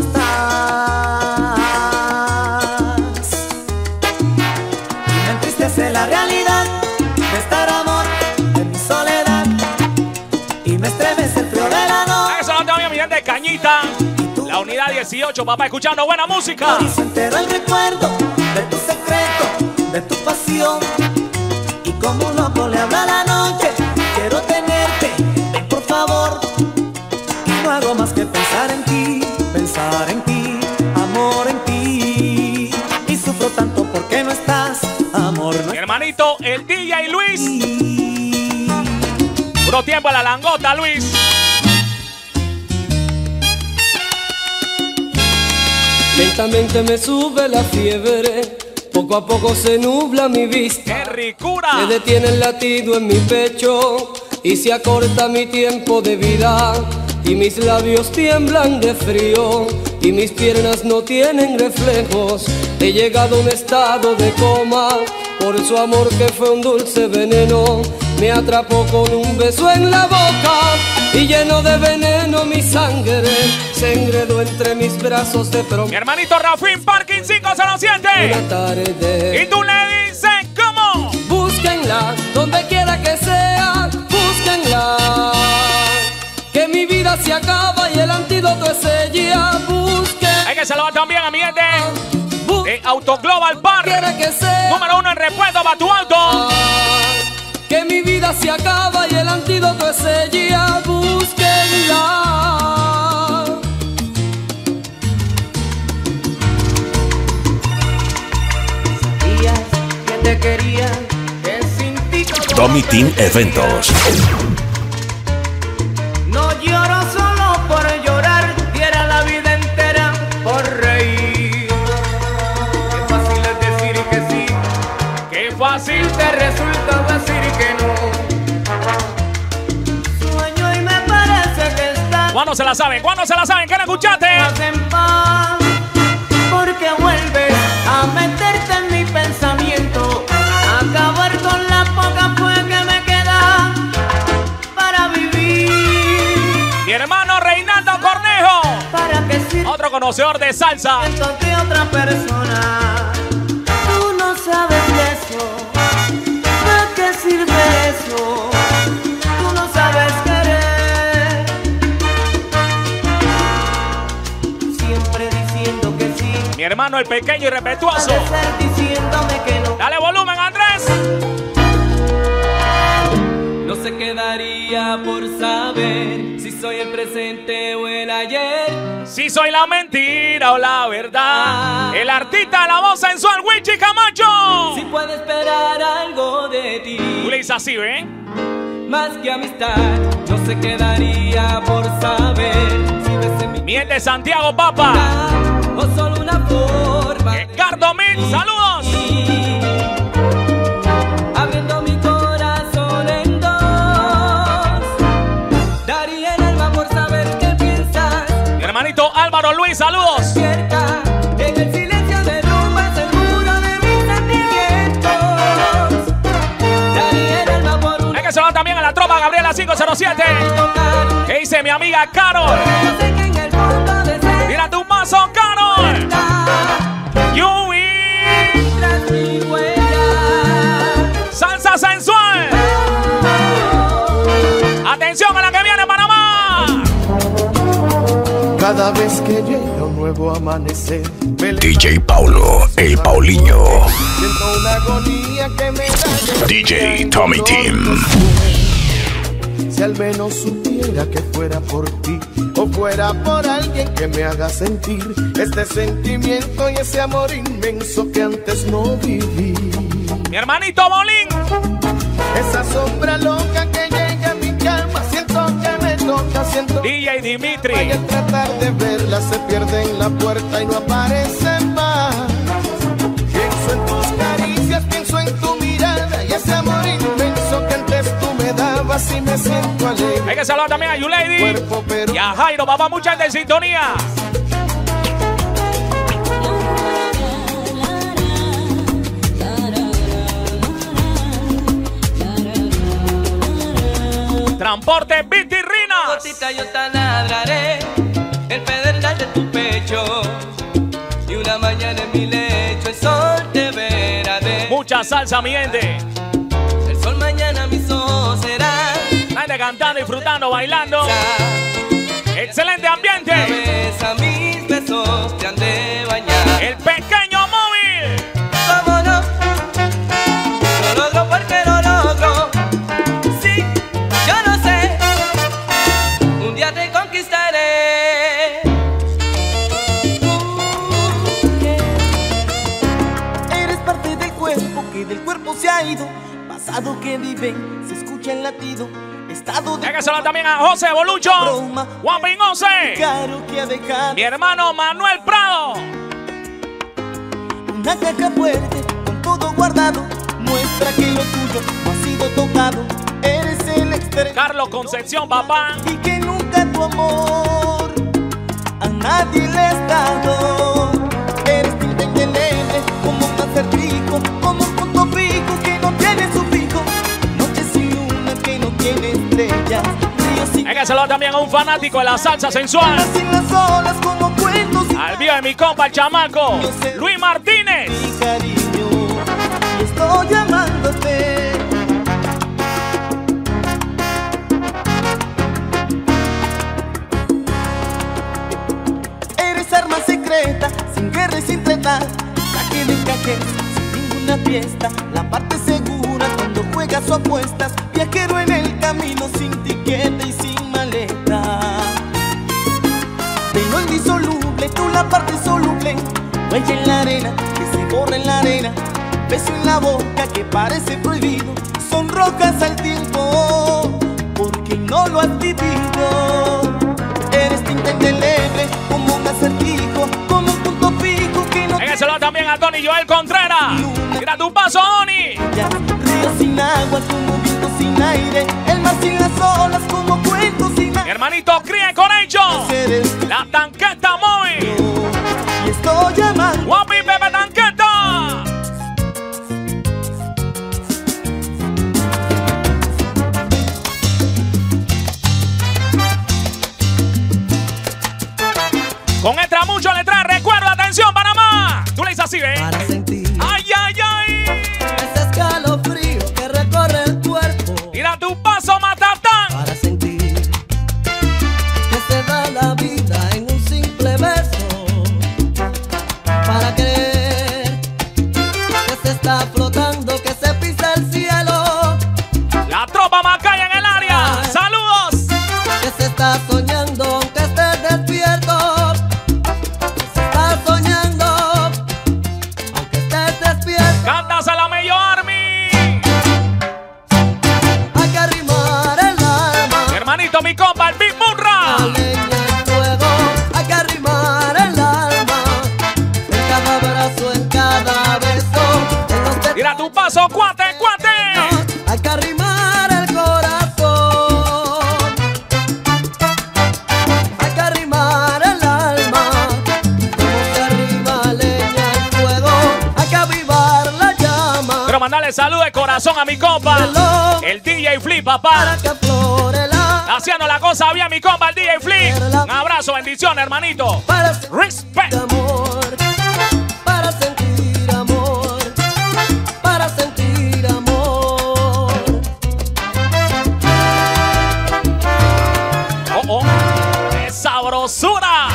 estás. Y me entristece la realidad de estar amor en mi soledad. Y me estremece el frío de la noche. Eso no tengo mi gente de Cañita. La unidad 18, papá, escuchando buena música. Y se enteró el recuerdo de tu secreto, de tu pasión. Y como un loco le habla a la noche, quiero tenerte, ven por favor. Y no hago más que pensar en ti, amor en ti. Y sufro tanto porque no estás, amor no. Mi hermanito, el DJ Luis. Puro tiempo a la langota, Luis. Lentamente me sube la fiebre, poco a poco se nubla mi vista. ¡Qué ricura! Se detiene el latido en mi pecho y se acorta mi tiempo de vida. Y mis labios tiemblan de frío y mis piernas no tienen reflejos. He llegado a un estado de coma por su amor que fue un dulce veneno. Me atrapó con un beso en la boca y lleno de veneno mi sangre se enredó entre mis brazos de pronto. Mi hermanito Rafín Parking 507. Una tarde. Y tú le dices ¿cómo? Búsquenla donde quiera que sea, búsquenla. Que mi vida se acaba y el antídoto es ella. Busquen. Hay que saludar también a mi gente de Auto Global Park. Que sea. Número 1 en repuesto para tu auto. Que mi vida se acaba y el antídoto es ella. Búsquenla. Sabías que te quería, que sin ti todo Tommy Team Eventos. No lloro solo por llorar, diera la vida entera por reír. Qué fácil es decir que sí, qué fácil te resulta decir que no. Sueño y me parece que estás. ¿Cuándo se la saben? ¿Cuándo se la saben? ¿Quién escuchaste? Más en paz, porque vuelves a meterte en mi pensamiento, a acabar con la poca fuerza que me queda para vivir. Mi hermano Reinaldo Cornejo. ¿Para qué sirve? Otro conocedor de salsa. De otra persona. Tú no sabes de eso. ¿Para qué sirve eso? Tú no sabes querer. Siempre diciendo que sí. Mi hermano el pequeño y respetuoso. Diciéndome que no. Dale volumen, Andrés. No se quedaría por saber si soy el presente o el ayer. Si soy la mentira o la verdad. El artista de la voz sensual, Wichi Camacho. Si puedo esperar algo de ti. Tú le dices así, ¿eh? Más que amistad, no se quedaría por saber si ves en mi Miel de Santiago, papá. o solo una forma. Edgardo Mil, saludos. Abriendo mi corazón en dos, daría el alma por saber qué piensas. Mi hermanito Álvaro Luis, saludos. Cerca, en el silencio derrumba seguro de mis sentimientos. Daría el alma por un. Hay que saludar también a la tropa Gabriela 507. ¿Qué dice mi amiga Carol? Mira tu mazo, Carol. Yui. Salsa sensual. Atención a la que viene, Panamá. Cada vez que llega un nuevo amanecer, DJ Paulo, el Paulinho. siento una agonía que me da. DJ Tommy Team. Si al menos supiera que fuera por ti o fuera por alguien que me haga sentir este sentimiento y ese amor inmenso que antes no viví. Mi hermanito Bolín. Esa sombra loca que llega a mi cama, siento Yulei Dimitri. Vaya a tratar de verla, se pierde en la puerta y no aparece más. Pienso en tus caricias, pienso en tu mirada y ese amor inmenso que antes tú me dabas y me siento alegre. Hay que saludar también a Yulei y a Jairo, papá, mucha gente en sintonía. Transporte Vitirrinas. Gotita yo taladraré el pedernal de tu pecho y una mañana en mi lecho el sol te verá de. Mucha salsa, mi gente. El sol mañana mi sol será. La gente cantando, disfrutando, bailando. Excelente ambiente. A mis besos te han de bañar. El pequeño móvil. ¿Cómo no? Lo logro porque lo logro. Sí, yo no sé. Un día te conquistaré. Eres parte del cuerpo que del cuerpo se ha ido. Pasado que vive, se escucha el latido. Estado de. Hay que saludar también a José Bolucho. Juan Pingose. Caro que ha dejado. Mi hermano Manuel Prado. Una caja fuerte con todo guardado muestra que lo tuyo no ha sido tocado. Eres el extremo. Carlos Concepción, papá. Y que nunca tu amor a nadie le has dado. Eres tinta indeleble como un acertijo, como un punto fijo que no tiene su pico. Noche sin luna que no tiene estrellas. Ríos sin. Hay que saludar también a un fanático de la salsa sensual. Sin las olas como cuentos. Al viejo de mi compa, el chamaco Luis Martínez. Mi cariño, estoy llamándote. Eres arma secreta, sin guerra y sin treta. Saque de cajes, sin ninguna fiesta. La parte segura cuando juegas o apuestas. Viajero en el camino, sin tiquete y sin maleta. Velo indisoluble, tú la parte soluble. Huella en la arena, que se borra en la arena. Beso en la boca que parece prohibido. Sonrojas al tiempo, porque no lo has vivido. Eres tinta indeleble, como un acertijo, como un punto fijo que no. Hay que saludar también a Tony Joel Contreras. Mira tu paso, Tony. Río sin agua, como viento sin aire. El mar sin las olas, como cuentos sin aire. Mi hermanito Crie con ellos. La tanqueta móvil. Y estoy llamando. Guapi Pepe Tanqueta. Con extra mucho le trae recuerdo, atención Panamá. Tú le dices así, ¿eh? Para sentir. Ay, ay, ay. Ese escalofrío que recorre el cuerpo. Mira tu paso, Matatán. Para sentir que se da la vida en un simple beso. Para creer que se está flotando, que se pisa el cielo. La tropa Macaya en el área. Saludos. Que se está soñando aunque estés despierto. Se está soñando aunque estés despierto. Cantas a la Mello Army. Hay que arrimar el alma. Mi hermanito, mi compa, el Big Murra. Leña en fuego. Hay que arrimar el alma. En cada abrazo, en cada beso. En los Mira tu paso, cuate, cuate. hay que arrimar el corazón. Hay que arrimar el alma. Como se arrima leña al fuego. Hay que avivar la llama. Quiero mandarle salud de corazón a mi compa, el DJ Flip, papá. Para que aflore la. Haciendo la cosa bien, mi compa, el DJ Flip. Un abrazo, bendiciones, hermanito. Para Respect. amor. Para sentir amor. Para sentir amor. Oh, oh. ¡Qué sabrosura!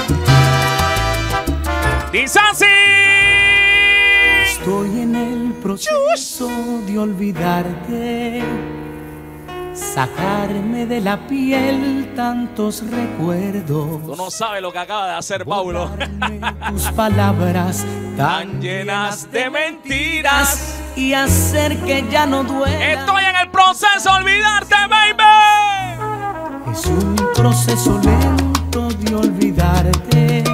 Dice así. Estoy en el proceso de olvidarte, sacarme de la piel tantos recuerdos. Tú no sabes lo que acaba de hacer Paulo. Tus palabras Tan llenas de mentiras y hacer que ya no duela. Estoy en el proceso de olvidarte, baby. Es un proceso lento de olvidarte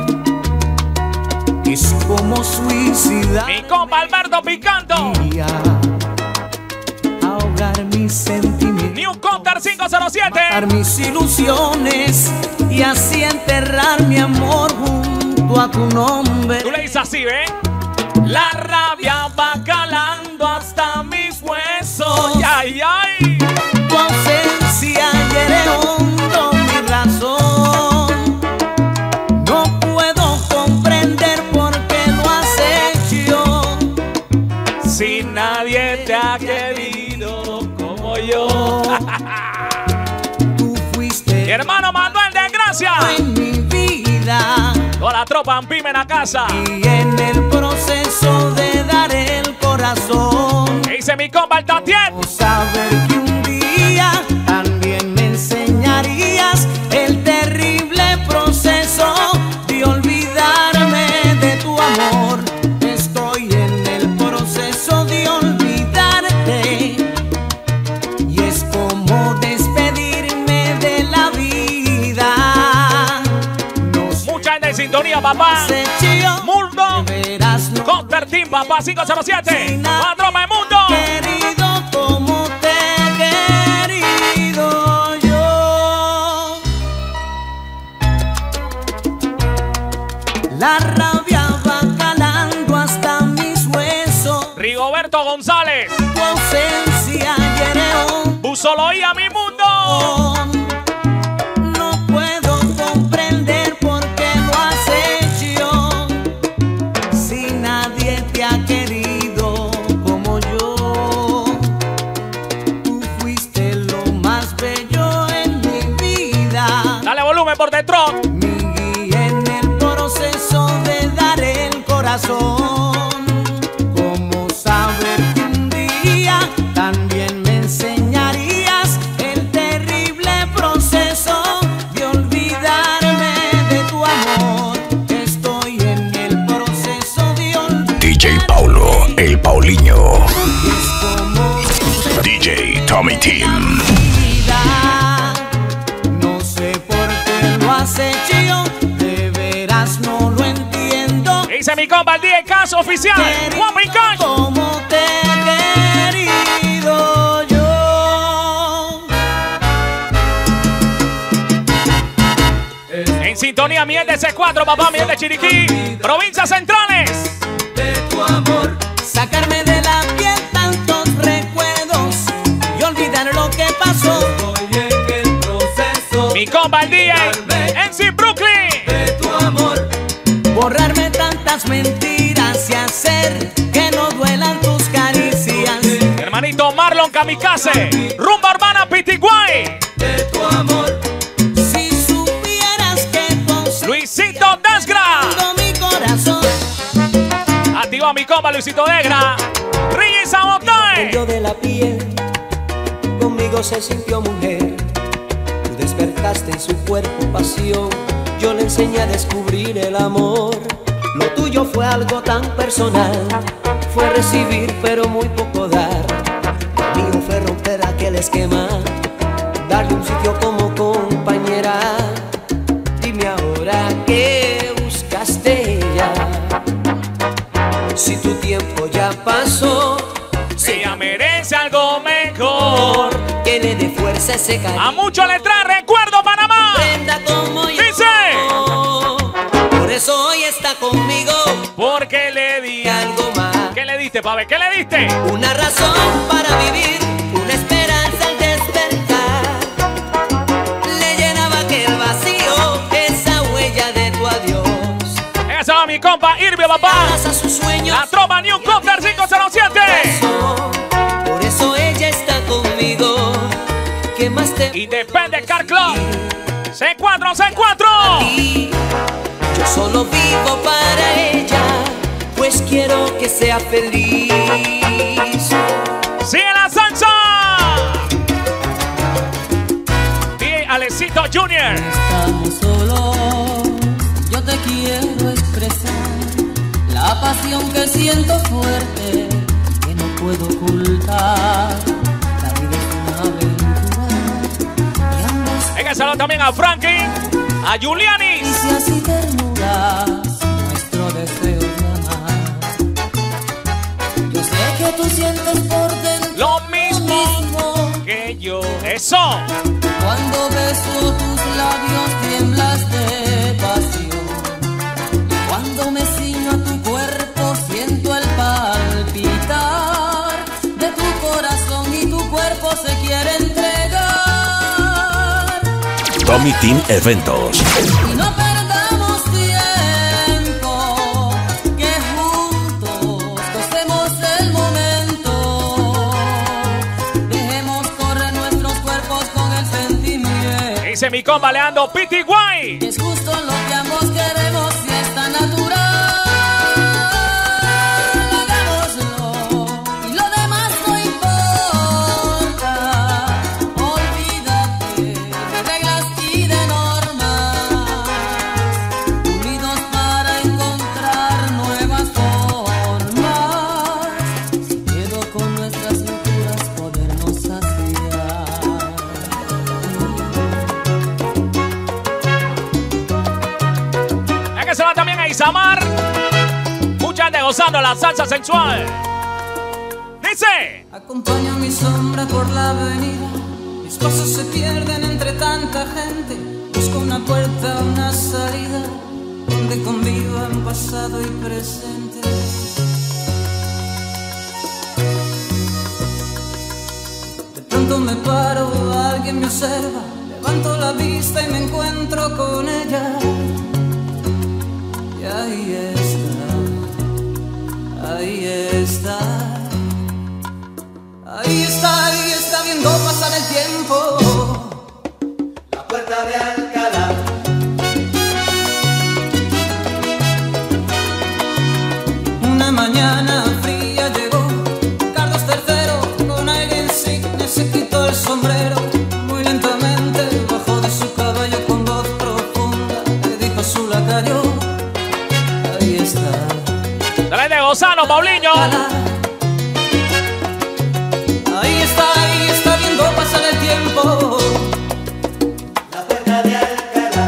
es como suicidar. Mi compa Alberto Picanto. Ahogar mis sentimientos. New Counter 507. Matar mis ilusiones y así enterrar mi amor junto a tu nombre. Tú le dices así, ¿ves? La rabia va calando hasta mis huesos. Ay, ay. Tu ausencia hiere hondo mi razón. No puedo comprender por qué lo has hecho. Si nadie te ha querido como yo. Tú fuiste Mi hermano Manuel de Gracia. en mi vida. Toda la tropa en Pime en la casa. Y en el proceso de dar el corazón, ¿Qué dice mi compa el Tatiel? saber que un día también me enseñarías el terrible proceso de olvidarme de tu amor. Estoy en el proceso de olvidarte y es como despedirme de la vida. Mucha gente en sintonía, papá. Mundo. Counter Team, papá, 507. La tropa de Mundo. Querido como te he querido yo. La rabia va calando hasta mis huesos. Rigoberto González. Tu ausencia hiere hondo. Busoloía mi mundo. No puedo comprender por qué lo has hecho. Si nadie te ha querido como yo. Tú fuiste lo más bello en mi vida. Dale volumen por detrás. Mi guía en el proceso de dar el corazón. Como saber que un día también me enseñarías el terrible proceso de olvidarme de tu amor. Estoy en el proceso de olvidarme. DJ Paulo, el Paulinho. DJ Tommy Team. No sé por qué lo has hecho, de veras no lo entiendo. Dice mi compa el 10 caso oficial. Juan Picacho. Como te he querido yo. En sintonía, miel de C4, papá, miel de Chiriquí. Provincias centrales. De tu amor, sacarme de la piel tantos recuerdos y olvidar lo que pasó. Estoy en el proceso. Mi compa el DJ MC Brooklyn. De tu amor, borrarme tantas mentiras y hacer que no duelan tus caricias. Hermanito Marlon Kamikaze. Rumba Urbana Pitiguay. De tu amor, si supieras que Luisito Desgra. mi corazón. Activa mi compa Luisito Desgra. Rigi Sabotae. Yo de la piel, conmigo se sintió mujer. Tú despertaste en su cuerpo pasión. Yo le enseñé a descubrir el amor. Lo tuyo fue algo tan personal. Fue recibir pero muy poco dar. Lo mío fue romper aquel esquema. Darle un sitio como compañera. Dime ahora qué buscaste ya. Si tu tiempo ya pasó, si ella merece algo mejor, que le dé fuerza a ese cariño. A muchos le trae recuerdo Panamá. Prenda como yo. Dice. Por eso hoy está conmigo. Porque le di algo más. ¿Qué le diste, Pave? ¿Qué le diste? Una razón para vivir, una esperanza al despertar. Le llenaba aquel vacío, esa huella de tu adiós. Esa va mi compa Irvio, papá. A sus sueños. La tropa New Counter 507. Por eso ella está conmigo. ¿Qué más te? Y depende Car Club. C4, C4. Yo solo vivo para ella, pues quiero que sea feliz. ¡Sigue la salsa! DJ Alecito Jr. Estamos solos, yo te quiero expresar la pasión que siento fuerte, que no puedo ocultar. La vida es una aventura y ambos saludar también a Frankie, a Julianis. Y ternuras, nuestro deseo de amar. Yo sé que tú sientes por dentro lo mismo que yo. Eso. Cuando beso tus labios tiemblas de pasión. Y cuando me ciño a tu cuerpo siento el palpitar de tu corazón y tu cuerpo se quiere entregar. Tommy Team Eventos. Y no perdamos tiempo, que juntos gocemos el momento. Dejemos correr nuestros cuerpos con el sentimiento. Dice mi compa Leandro Piti Guay. Es justo lo que ambos queremos y es tan natural. Hagámoslo y lo demás no importa. Olvídate de reglas y de normas. Unidos para encontrar nuevas formas. Sin miedo con nuestras locuras podernos saciar. Es que se va también a Isamar. Mucha gente gozando la salsa sensual. Dice. Acompaño mi sombra por la avenida. Mis pasos se pierden entre tanta gente. Busco una puerta, una salida donde convivan pasado y presente. De pronto me paro, alguien me observa. Levanto la vista y me encuentro con ella. Y ahí está. Ahí está viendo pasar el tiempo. La puerta de Alcalá. Una mañana fría llegó Carlos III con aire insigne, se quitó el sombrero. Muy lentamente bajó de su caballo con voz profunda. Le dijo a su lacayo: ahí está. Dale de gozano, Paulinho. Ahí está viendo pasar el tiempo. La puerta de Alcalá.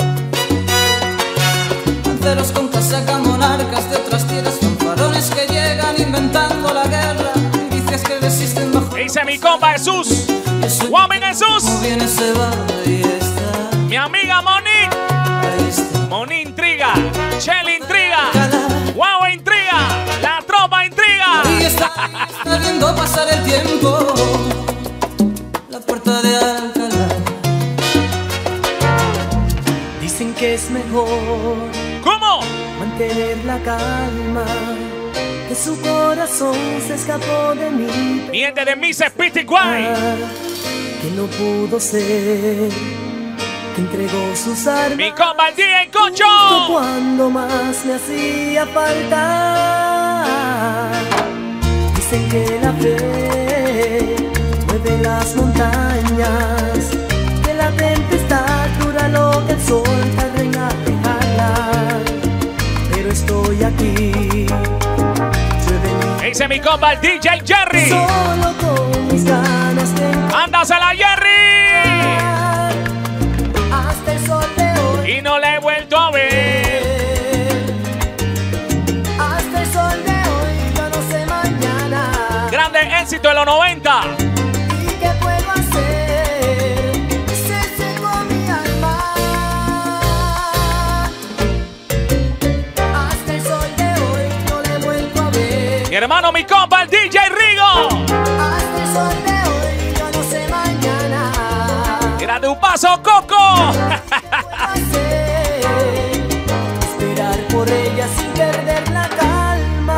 Lanceros con casaca, monarcas de otras tierras, fanfarones que llegan inventando la guerra. Milicias que resisten bajo. Dice mi compa Jesús. Juan Jesús. Como viene se va, ahí está. Mi amiga Monique. Ahí está. Moni intriga. Shelly intriga. Guau intriga. La tropa intriga. Ahí está viendo pasar el tiempo. La puerta de Alcalá. Dicen que es mejor. ¿Cómo? Mantener la calma. Que su corazón se escapó de mí. Miente de mí, se Piti Guay. Que no pudo ser. Que entregó sus armas. Mi compa el DJ Concho. Cuando más me hacía falta. Dicen que la fe mueve las montañas, que la tempestad dura lo que el sol tarda en dejarla. Pero estoy aquí. Dice mi compa el DJ Jerry. Solo con mis ganas de ¡ándasela, Jerry! hasta el sol de hoy. Y no le he vuelto a ver. Hasta el sol de hoy, yo no sé mañana. Grande éxito de los 90. ¿Y qué puedo hacer? Se secó mi alma. Hasta el sol de hoy, no le he vuelto a ver. Mi hermano, mi compa el DJ Rigo. Hasta el sol de hoy, yo no sé mañana. Tírate un paso, Coco. Esperar por ella sin perder la calma.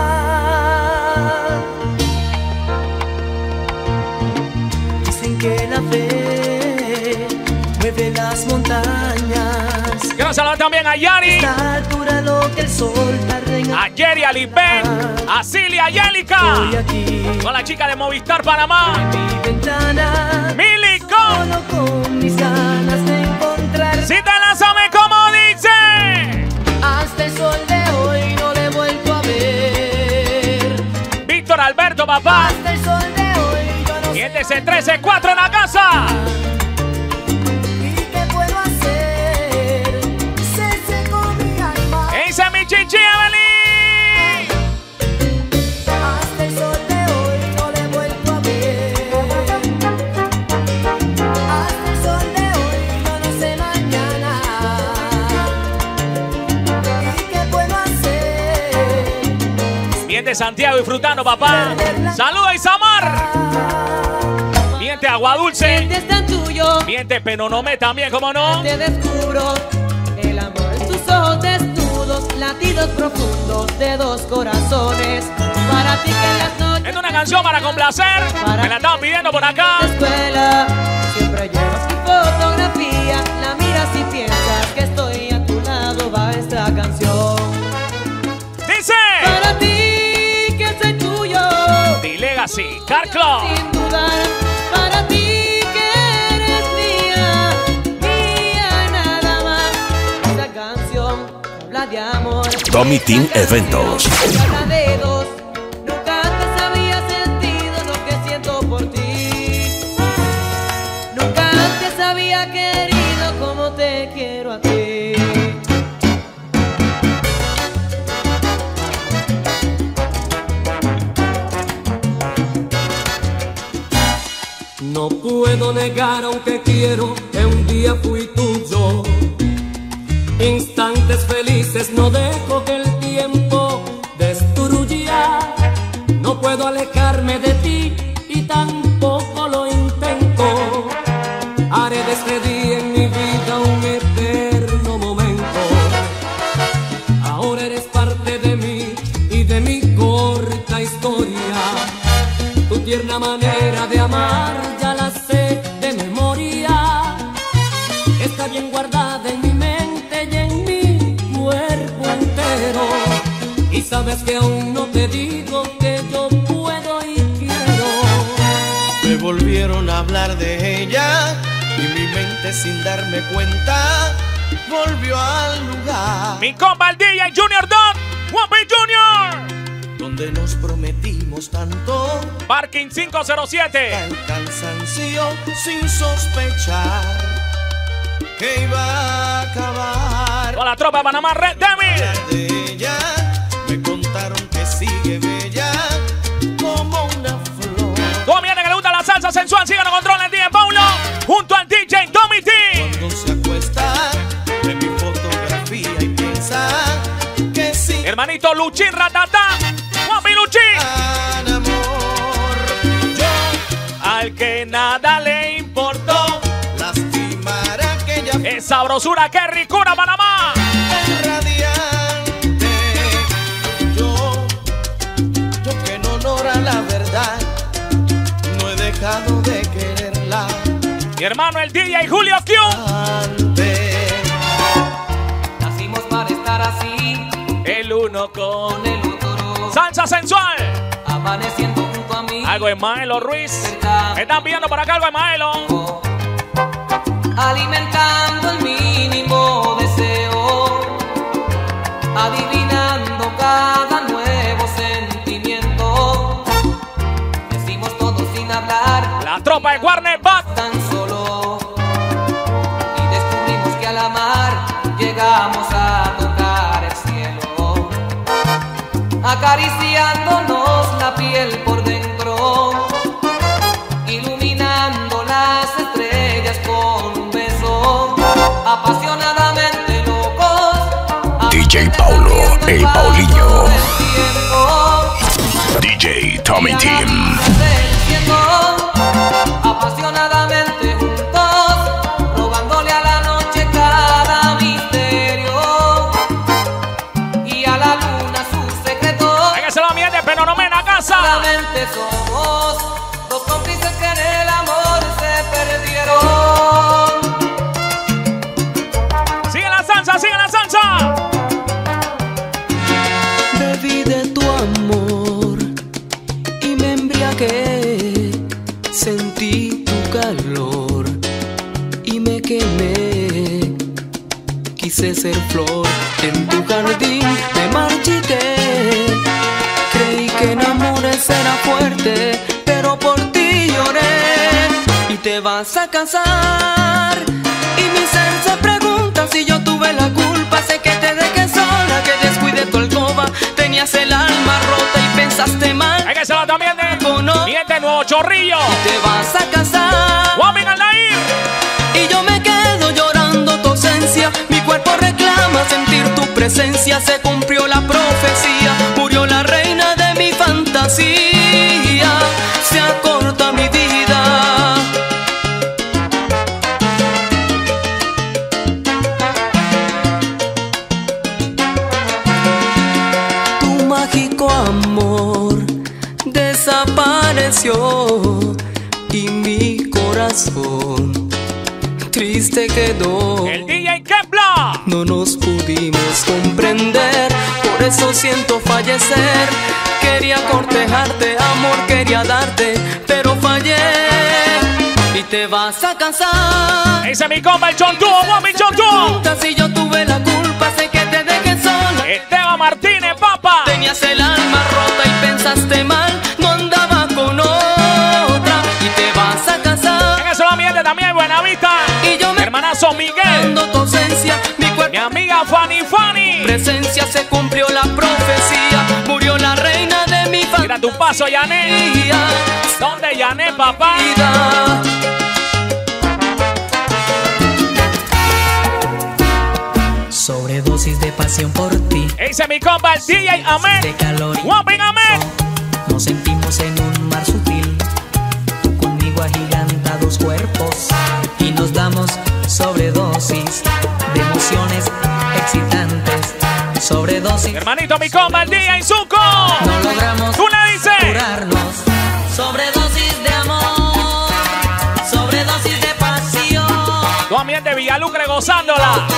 Dicen que la fe mueve las montañas. Quiero saludar también a Yari, Está dura lo que el sol tarda en a Jerry, a Lisbeth, a Cilia, a Yélica, con la chica de Movistar Panamá, mi ventana. Milico. Solo con mis ganas de encontrar. Si te la sabes como dice. Hasta el sol de hoy no le he vuelto a ver. Víctor Alberto, papá. Hasta el sol de hoy yo no Y el DC 13-4 en la casa. sé. ¿Y qué Miente Santiago disfrutando, papá. Saluda Isamar. Miente Agua Dulce. Mientes tan tuyo. Miente Penonomé también, ¿cómo no? Te descubro el amor en tus ojos desnudos, latidos profundos de dos corazones. Para ti que en las noches. Es una canción para complacer. Me la estaban pidiendo por acá. Escuela, siempre llevas mi fotografía. La miras y piensas que estoy a tu lado. Va esta canción. Dice. Para ti que soy tuyo. The Legacy, Car Club. Sin dudar. Para ti que eres mía. Mía nada más. Esta canción habla de amor. Tommy Team Eventos. Habla de dos. Nunca antes había sentido lo que siento por ti. Nunca antes había querido como te quiero a ti. No puedo negar, aunque quiero, que un día fui tuyo. Instantes felices no dejo que el tiempo destruya. No puedo alejarme de ti y tampoco lo intento. Haré de este día en mi vida un eterno momento. Ahora eres parte de mí y de mi corta historia. Tu tierna manera de amar ya la sé de memoria. Está bien guardada en mi mente y en mi cuerpo entero. Y sabes que aún no te digo que yo puedo y quiero. Me volvieron a hablar de ella y mi mente sin darme cuenta volvió al lugar. Mi compa el DJ Junior Don, Wampi Junior. Donde nos prometimos tanto. Parking 507. El cansancio sin sospechar que iba a acabar. Con la tropa de Panamá, Red Devil. De ella me contaron que sigue bella como una flor. Todo viene que le gusta la salsa sensual. Síganos, controla el DJ Paulo junto al DJ Tommy T. Cuando se acuesta de mi fotografía y piensa que sí. Hermanito Luchín Ratata. Wampi Luchín. Amor, yo al que nada le importó. lastimar aquella Esa sabrosura, qué ricura, Panamá. radiante. Yo que en honor a la verdad no he dejado de quererla. Mi hermano el DJ Julio Q. Nacimos para estar así. El uno con el otro. Salsa sensual. Amaneciendo junto a mí. Algo de Maelo Ruiz. Me están pidiendo por acá algo de Maelo. Alimentando el mínimo deseo. Adivinando cada nuevo sentimiento. Decimos todo sin hablar. La tropa de Warner Bot. Tan solo. Y descubrimos que al amar llegamos a tocar el cielo. Acariciándonos la piel por dentro. Iluminando las estrellas con un beso. Apasionadamente locos. DJ Paulo, el Paulinho. DJ Tommy Team. Apasionadamente juntos, robándole a la noche cada misterio y a la luna sus secretos. Hay que se lo miente, pero no me en la casa. Solamente somos dos cómplices que en el amor se perdieron. Sigue la salsa, sigue la salsa. Bebí de tu amor y me embriagué, sentí tu calor y me quemé. Quise ser flor en tu jardín, me marchité. Creí que en amores era fuerte, pero por ti lloré. Y te vas a casar y mi ser se pregunta si yo tuve la culpa. Sé que te dejé sola, que descuidé tu alcoba. Tenías el alma rota y pensaste mal. Hay que se lo también de no. Miente Nuevo Chorrillo. Y te vas a casar. Guamin Aldair. Y yo me quedo llorando tu ausencia. Mi cuerpo reclama sentir tu presencia. Se cumplió la profecía. Murió la reina de mi padeció y mi corazón triste quedó. El DJ Kepler. No nos pudimos comprender, por eso siento fallecer. Quería cortejarte, amor, quería darte, pero fallé. Y te vas a cansar. Ese es mi compa, el Chontúo, Guapi Chontúo. Si yo tuve la culpa, sé que te dejé sola. Esteban Martínez, papá. Tenías el alma rota y pensaste mal, no andaba con otra. Y te vas a cansar. En eso la mierda también, Buenavista. Y yo me hermanazo Miguel. Tu ausencia, mi amiga Fanny Fanny. Presencia, se cumplió la profecía. Murió la reina de mi familia. Mira tu paso, Yané. ¿Dónde Yané, papá? Sobredosis de pasión por ti. Ese es mi compa, el DJ Ahmed. De calor y Guapin Ahmed. nos sentimos en un mar sutil. Tú conmigo agigantados cuerpos. Y nos damos sobredosis de emociones excitantes. Sobredosis. Hermanito, mi compa, el DJ Zuko. No logramos tú le dices curarnos. Sobredosis de amor. Sobredosis de pasión. Tu ambiente Villalucre gozándola.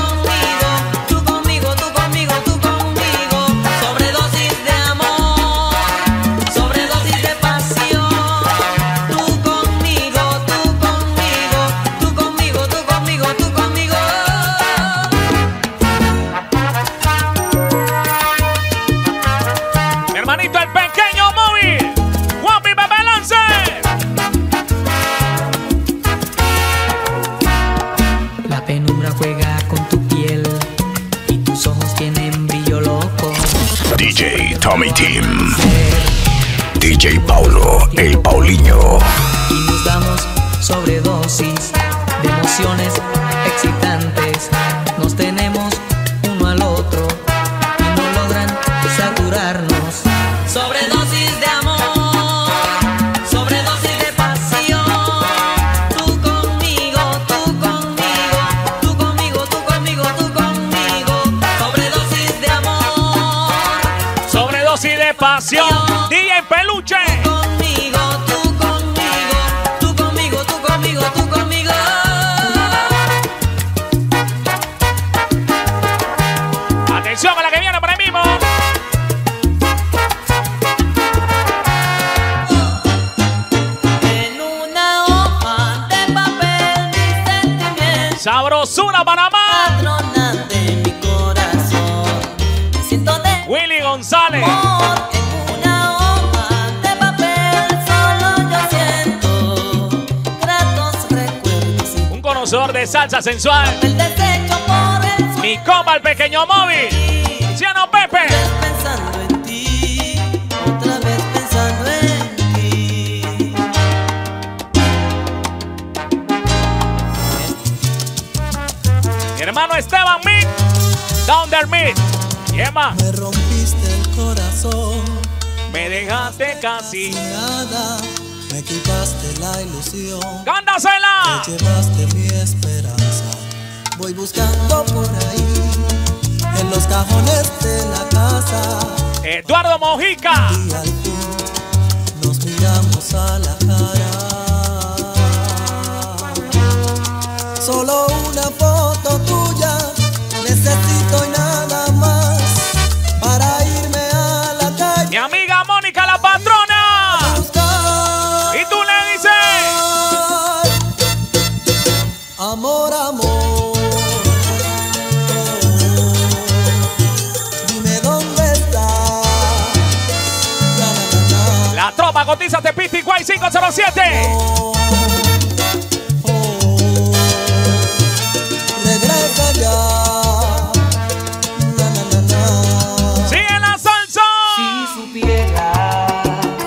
DJ Tommy Team. DJ Paulo, el Paulinho. Y nos damos sobredosis de emociones excitantes. Nos tenemos uno al otro y no logran saturarnos. Sobredosis de amor, sobredosis de pasión. Tú conmigo, tú conmigo, tú conmigo, tú conmigo, tú conmigo. Sobredosis de amor, sobredosis de pasión. DJ Peluche. Tú conmigo, tú conmigo, tú conmigo, tú conmigo, tú conmigo. Atención a la que viene por ahí mismo. En una hoja de papel mis sentimientos. Sabrosura, Panamá. Patrona de mi corazón. Me siento de Willy González. amor. En una hoja de papel solo yo siento gratos recuerdos. Un conocedor de salsa sensual. El desecho por el sueño. Mi compa, el pequeño móvil. Ciano Pepe. Pensando en ti, otra vez pensando en ti. Mi hermano Esteban Mead. Down there Mead. ¿Quién más? Me rompiste el corazón. Me dejaste casi. Nada, me quitaste la ilusión. ¡Cántasela! Te llevaste mi esperanza. Voy buscando por ahí, en los cajones de la casa. Eduardo Mojica. Y al fin nos miramos a la cara. Solo una foto tuya necesito y nada más para irme a la calle. Mi amiga Mónica, la patrona. Y tú le dices: amor, amor. Dime dónde estás. La tropa cotiza de Piti Guay 507. Regresa ya. ¡Sigue la salsa! Si supieras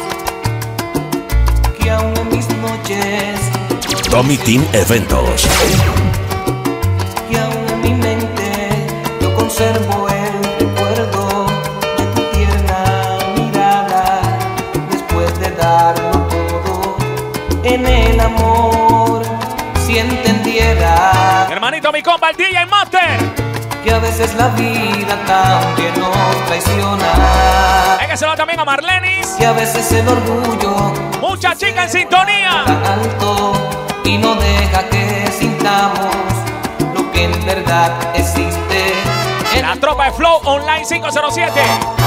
que aún en mis noches, Tommy Team Eventos. que aún en mi mente yo conservo el recuerdo de tu tierna mirada. Después de darlo todo en el amor, si entendieras. Hermanito, mi compa, el DJ Master. que a veces la vida también nos traiciona. Hay que hacerlo también a Marlenis, que a veces el orgullo, mucha chica en sintonía, tan alto y no deja que sintamos lo que en verdad existe. La tropa de Flow Online 507.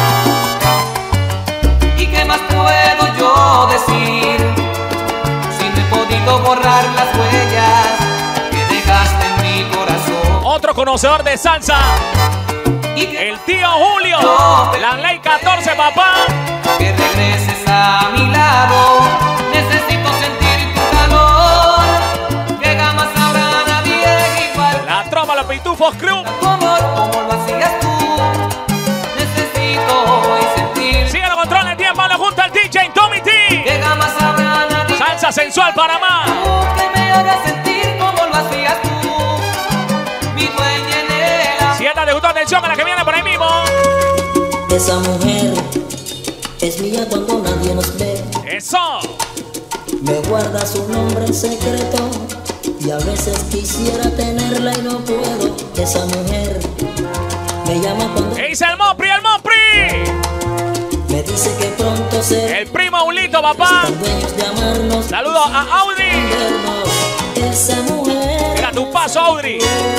¿Y qué más puedo yo decir si no he podido borrar las huellas que dejaste en mi corazón? Otro conocedor de salsa, el tío Julio, la ley 14, papá. Que regreses a mi lado, necesito sentir tu calor, que jamás habrá nadie igual. La tropa, los Pitufos Crew. Como lo hacías tú, necesito hoy sentir. Sigue los controles, Diego Pablo junto al DJ Tommy T. Que jamás habrá nadie. Salsa sensual Panamá. Que me hagas sentir como lo hacías tú, mi dueña en el. Si esta te gustó, atención a la que viene por ahí mismo. Esa mujer es mía cuando nadie nos ve. Eso. Me guarda su nombre en secreto y a veces quisiera tenerla y no puedo. Esa mujer me llama cuando... ¿Qué dice el Mopri, el Mopri? Me dice que pronto se... El primo Ulito, papá. dueños de amarnos. Saludos a Audi. Esa mujer... Mira tu paso, Audi.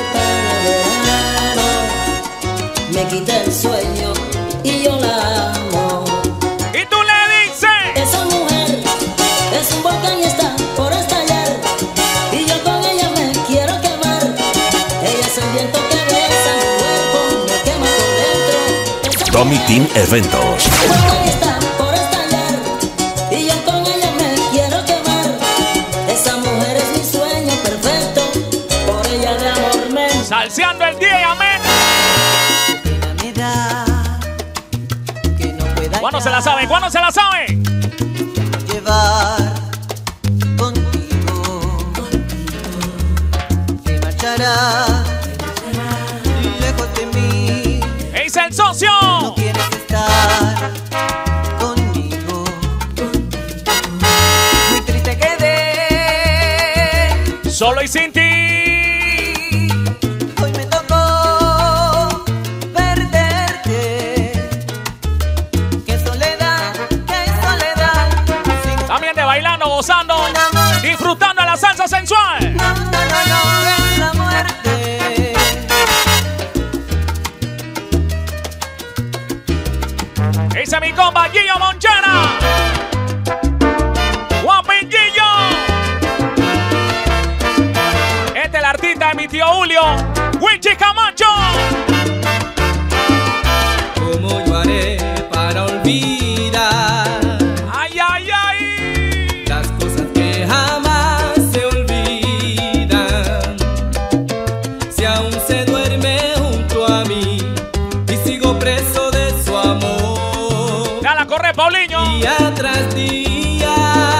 Me quita el sueño y yo la amo. Y tú le dices: esa mujer es un volcán y está por estallar, y yo con ella me quiero quemar. Ella es el viento que besa mi cuerpo, me quema por dentro. Tommy Team Eventos. El volcán está por estallar, y yo con ella me quiero quemar. Esa mujer es mi sueño perfecto, por ella de amor me... Salseando el día y amén. ¿Cuándo se la sabe? ¿Cuándo se la sabe? Llevar contigo, te marcharás lejos de mí. ¡Es el socio! No quieres estar conmigo. Muy triste quedé, solo y sin ti. hoy me tocó perderte. Qué soledad, también de bailando, gozando, disfrutando de la salsa sensual. no, es la muerte. Ese es mi compa Gillo Monchera. Guapinguillo. Este es el artista de mi tío Julio, Wichi Camacho. ¿Cómo yo haré para olvidar? Ay, ay, ay. Las cosas que jamás se olvidan. Si aún se duerme junto a mí y sigo preso de su amor. Dale, corre, Paulinho. Día tras día,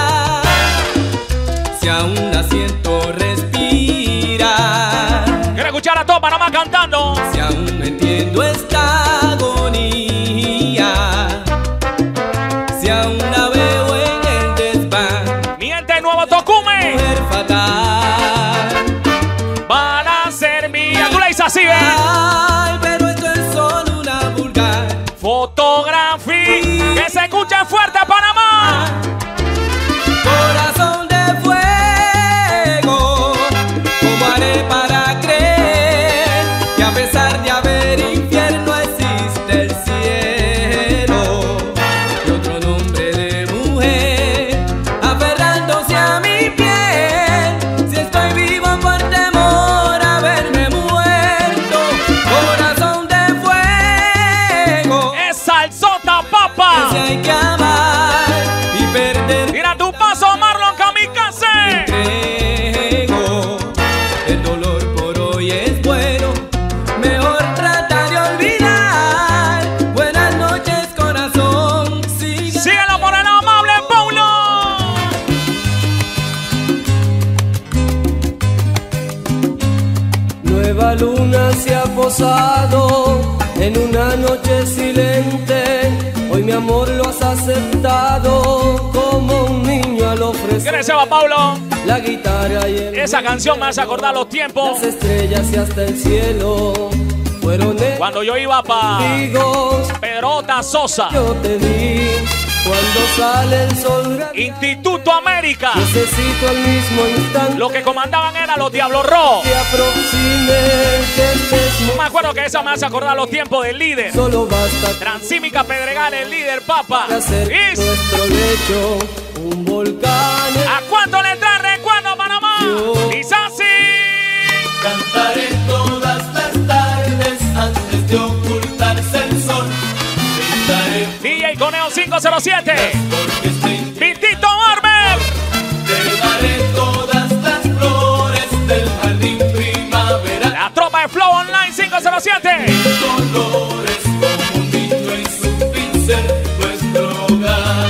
si aún la siento respirar. Quiero escuchar a todo Panamá cantando. Si aún no entiendo esta agonía, si aún la veo en el desván, miente nuevo Tocume. mujer fatal, Van a ser mía. Tú le dices así, ¿eh? ay, pero esto es solo una vulgar fotografía. Que se escuche fuerte, Panamá. corazón de fuego. ¿Cómo haré para creer que a pesar de haber infierno existe el cielo? Y otro nombre de mujer aferrándose a mi piel. Si estoy vivo por temor a verme muerto. Corazón de fuego. Es salsota, papa. Si hay que amar y perder. Mira tu paso, Marlon Kamikaze. Entrego. El dolor por hoy es bueno. Mejor trata de olvidar. Buenas noches, corazón. Síguelo por el amable Paulo. Nueva luna se ha posado en una noche silente. Hoy mi amor lo has aceptado como un niño al ofrecer. ¿Qué se va, Paulo? La guitarra y el Esa canción me hace acordar los tiempos. las estrellas y hasta el cielo. fueron Cuando yo iba para Perota Sosa, yo te vi. Cuando sale el sol, Instituto América, necesito al mismo instante. Lo que comandaban eran los Diablos Rojos. Que aproxime, que estés muy me acuerdo que esa me hace acordar los tiempos del líder. Solo basta Transímica Pedregal, el líder, papa. hacer nuestro lecho un volcán. ¿A cuánto le trae recuerdo, Panamá? Dice así. Cantaré todas las tardes antes de ocultarse el sol. DJ Coneo 507. Vitito Barber. Te daré todas las flores del jardín primaveral. La tropa de Flow Online 507. Colores como un niño en su pincel, nuestro hogar.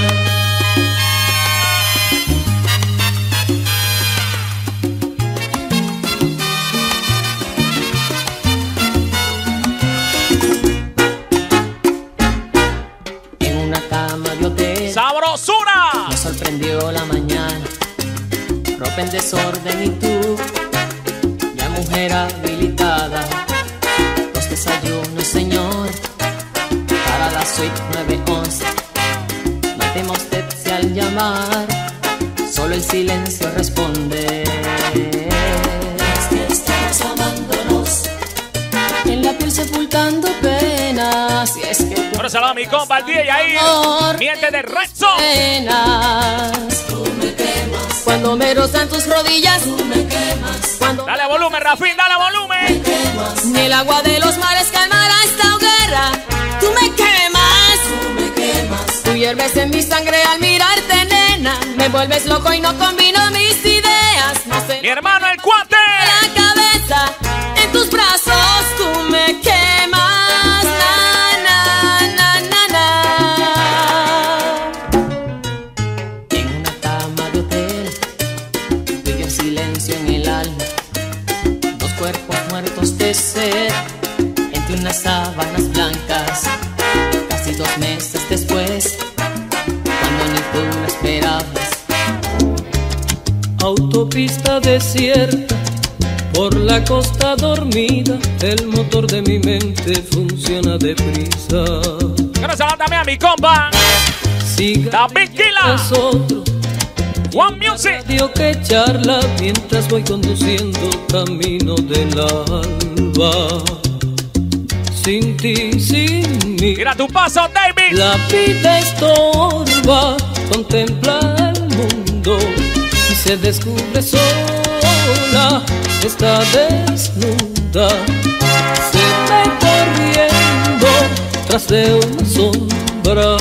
¡Sabrosura! Me sorprendió la mañana, ropa en desorden y tú, la mujer habilitada. Los desayunos, señor, para la suite 911. No temo usted si al llamar, solo el silencio responde. Es que estamos amándonos, en la piel sepultando penas. Y es que ahora saludo a mi compa, el DJ ahí. Miente de Rezo. Tú me quemas. Cuando me rozan tus rodillas, tú me quemas. Cuando dale volumen, Rafín, dale volumen. Ni el agua de los mares calmará esta hoguera. Tú me quemas. Tú me quemas. Tú hierves en mi sangre al mirarte, nena. Me vuelves loco y no combino mis ideas. No sé. Mi hermano, el cuate. La cabeza en tus brazos, tú me quemas. Sed, entre unas sábanas blancas, casi 2 meses después, cuando ni tú lo esperabas. Autopista desierta, por la costa dormida, el motor de mi mente funciona deprisa. Quiero saludar también a mi compa David Kila, One Music. Radio que charla mientras voy conduciendo camino del alba. Sin ti, sin mí. Mira tu paso, David. La vida estorba, contempla el mundo y se descubre sola, está desnuda. Se ve corriendo tras de una sombra.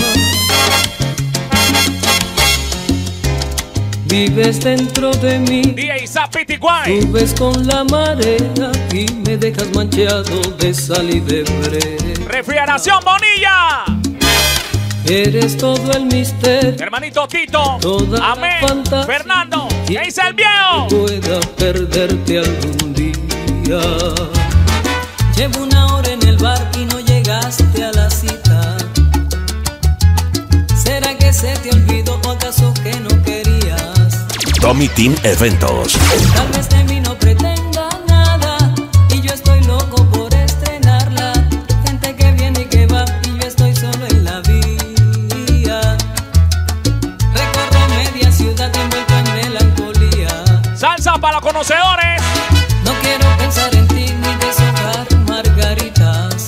Vives dentro de mí, DJ Zapiti Guay. subes con la marea y me dejas manchado de sal y de brea. Refrigeración Bonilla. Eres todo el misterio, hermanito Tito. Amén. Fernando. ¿Qué dice el viejo? Pueda perderte algún día. Llevo 1 hora en el bar y no llegaste a la cita. ¿Será que se te olvidó o acaso que no querías? Tommy Team Eventos. Tal vez de mí no pretenda nada y yo estoy loco por estrenarla. Gente que viene y que va y yo estoy solo en la vía. Recorro media ciudad envuelto en melancolía. Salsa para los conocedores. No quiero pensar en ti ni deshojar margaritas.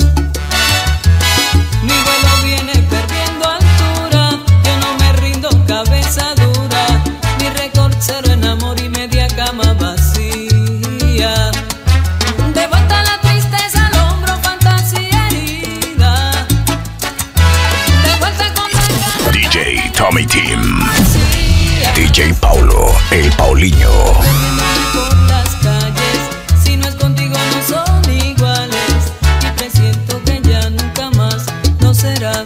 Mi vuelo viene perdiendo altura. Yo no me rindo, cabeza dura. Mi récord 0 en amor y media cama vacía. De vuelta la tristeza al hombro, fantasía herida. De vuelta con la DJ Tommy Team. DJ Paulo, el Paulinho. por las calles. Si no es contigo no son iguales. Y presiento que ya nunca más no será.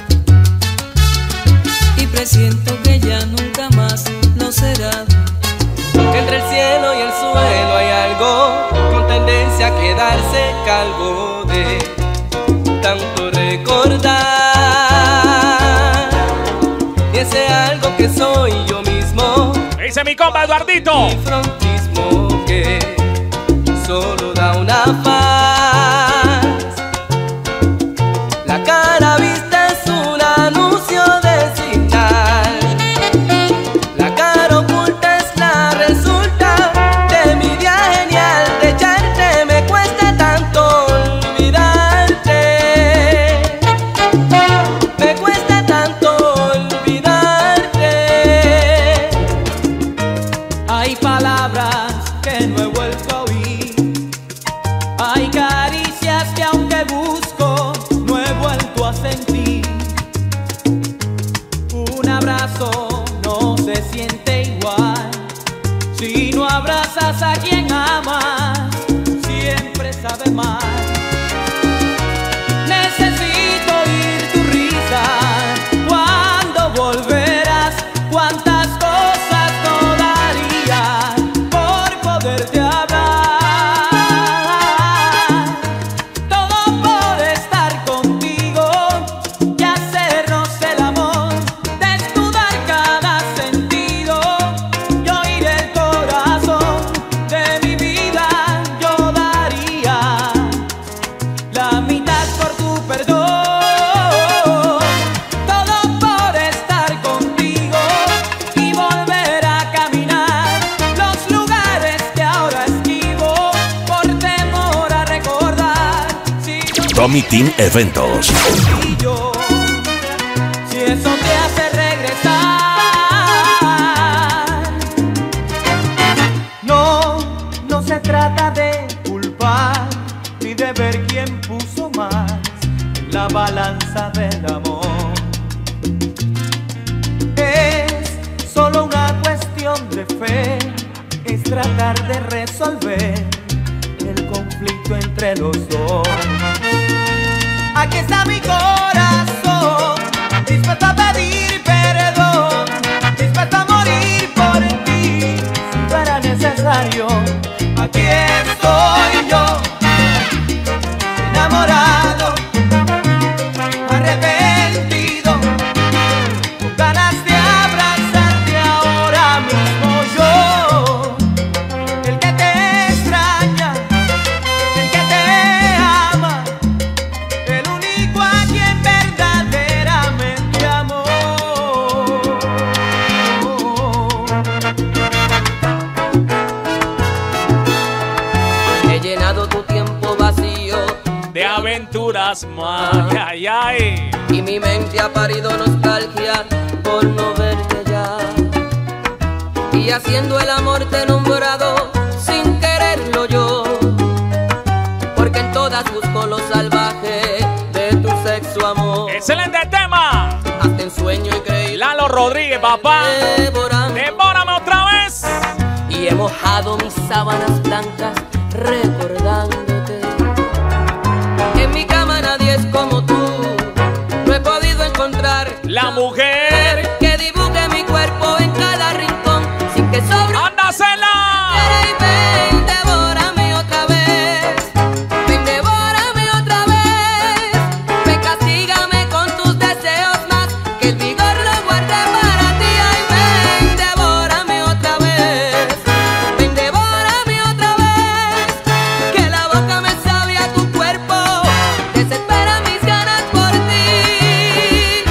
Y presiento que ya nunca más no será. Entre el cielo y el suelo hay algo con tendencia a quedarse calvo de tanto recordar. Y ese algo que soy yo mismo. Dice mi compa Eduardito. Mi frontismo que solo da una paz. Tommy Team Eventos. Y yo, si eso te hace regresar, no se trata de culpar ni de ver quién puso más en la balanza del amor. Es solo una cuestión de fe, es tratar de resolver el conflicto entre los dos. Aquí está mi corazón, dispuesto a pedir perdón, dispuesto a morir por ti, si fuera necesario. Aquí estoy yo, enamorado, arrepentido, con ganas de abrazarte ahora mismo yo, el que te extraña, el que te ama, el único a quien verdaderamente amo. He llenado tu tiempo vacío de aventuras, ay, ay, ay. y mi mente ha parido nostalgia por no verte ya. Y haciendo el amor te he nombrado sin quererlo yo, porque en todas busco lo salvaje de tu sexo amor. Excelente tema. Hasta en sueño y creí Lalo Rodríguez, papá. Devórame otra vez. Y he mojado mis sábanas blancas recordándote. En mi cama nadie es como tú, no he podido encontrar la mujer que dibuje mi cuerpo en cada rincón sin que sobre. ¡Ándasela! Ven, devórame otra vez, ven, devórame otra vez, ven, castígame con tus deseos más, que el vigor lo guarde para ti. Ay, ven, devórame otra vez, ven, devórame otra vez, que la boca me sabe a tu cuerpo, desespera mis ganas por ti.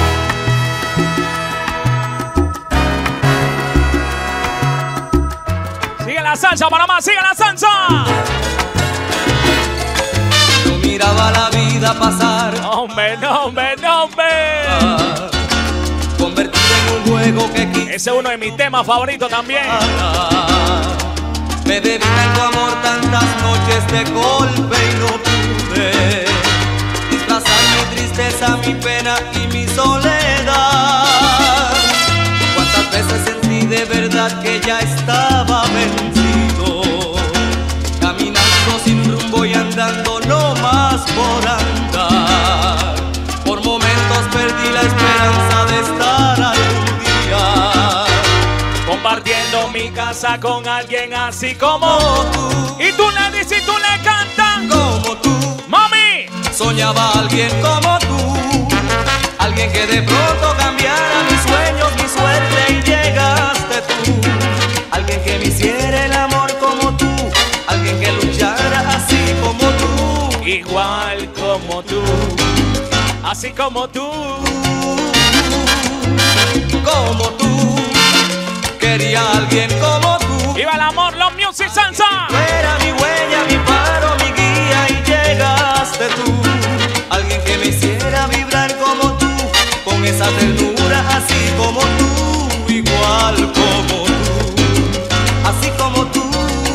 Sigue la salsa, Panamá, sigue la salsa. Yo miraba la vida pasar. Hombre, no, hombre, no, hombre. Convertido en un juego que quise. Ese es uno de mis temas favoritos también. Me debí en tu amor tantas noches de golpe y no pude disfrazar mi tristeza, mi pena y mi soledad. Cuántas veces sentí de verdad que ya estaba vencido, caminando sin rumbo y andando no más por andar. Por momentos perdí la esperanza de estar algún día compartiendo mi casa con alguien así como tú. Y tú le dices y tú le cantas como tú. Mami, soñaba alguien como tú, alguien que de pronto cambiara mis sueños, mi suerte, y llegaste tú. Alguien que me hiciera el amor como tú, alguien que luchara así como tú, igual como tú, así como tú, como tú. Quería alguien como tú. ¡Viva el amor, los music salsa! Fuera mi huella, mi faro, mi guía, y llegaste tú. Alguien que me hiciera vibrar como tú, con esa ternura así como tú, igual como tú, así como tú.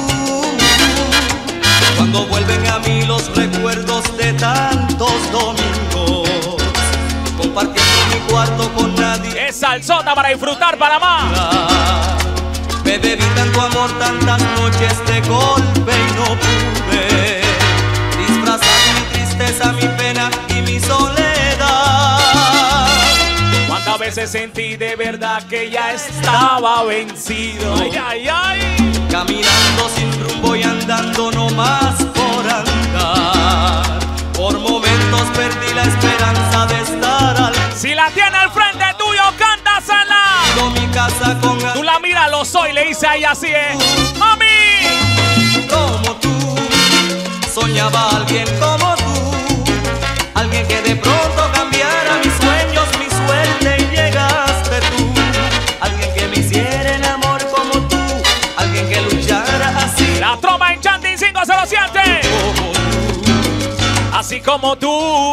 Cuando vuelven a mí los recuerdos de tantos domingos, compartiendo mi cuarto con nadie. Es salsota para disfrutar, Panamá. Me debí tanto amor, tantas noches de golpe y no pude disfrazar mi tristeza, mi pena y mi soledad. ¿Cuántas veces sentí de verdad que ya estaba vencido? Ay, ay, ay. Caminando sin rumbo y andando no más por andar. Por momentos perdí la esperanza de estar al. Si la tiene al frente tuyo, cántasela. Mi casa con. Tú la miras, lo soy, le dice ahí así es. ¡Mami! Como tú, soñaba alguien como tú, alguien que de pronto cambiara mis sueños, mi suerte, y llegaste tú. Alguien que me hiciera el amor como tú, alguien que luchara así. La troma en Chanting 507. así como tú.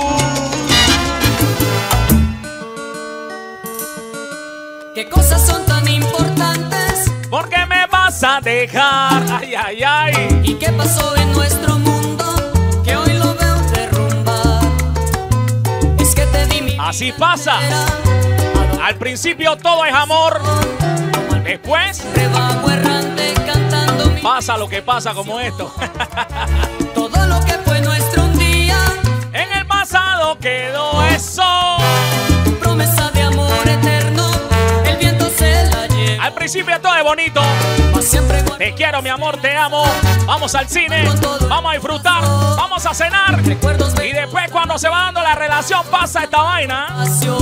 ¿Qué cosas son tan importantes? ¿Por qué me vas a dejar? Ay, ay, ay. ¿Y qué pasó en nuestro mundo? Que hoy lo veo derrumbar. Es que te di mi Así pasa. Al principio todo es amor. Después rebajo errante cantando mi pasa lo que pasa como esto. todo lo que fue nuestro un día. En el pasado quedó eso. Promesa de amor eterno. El viento se la lleva. Al principio todo es bonito. Siempre te quiero, mi amor, te amo. Vamos al cine, vamos a disfrutar, vamos a cenar. Y después cuando se va dando la relación pasa esta vaina.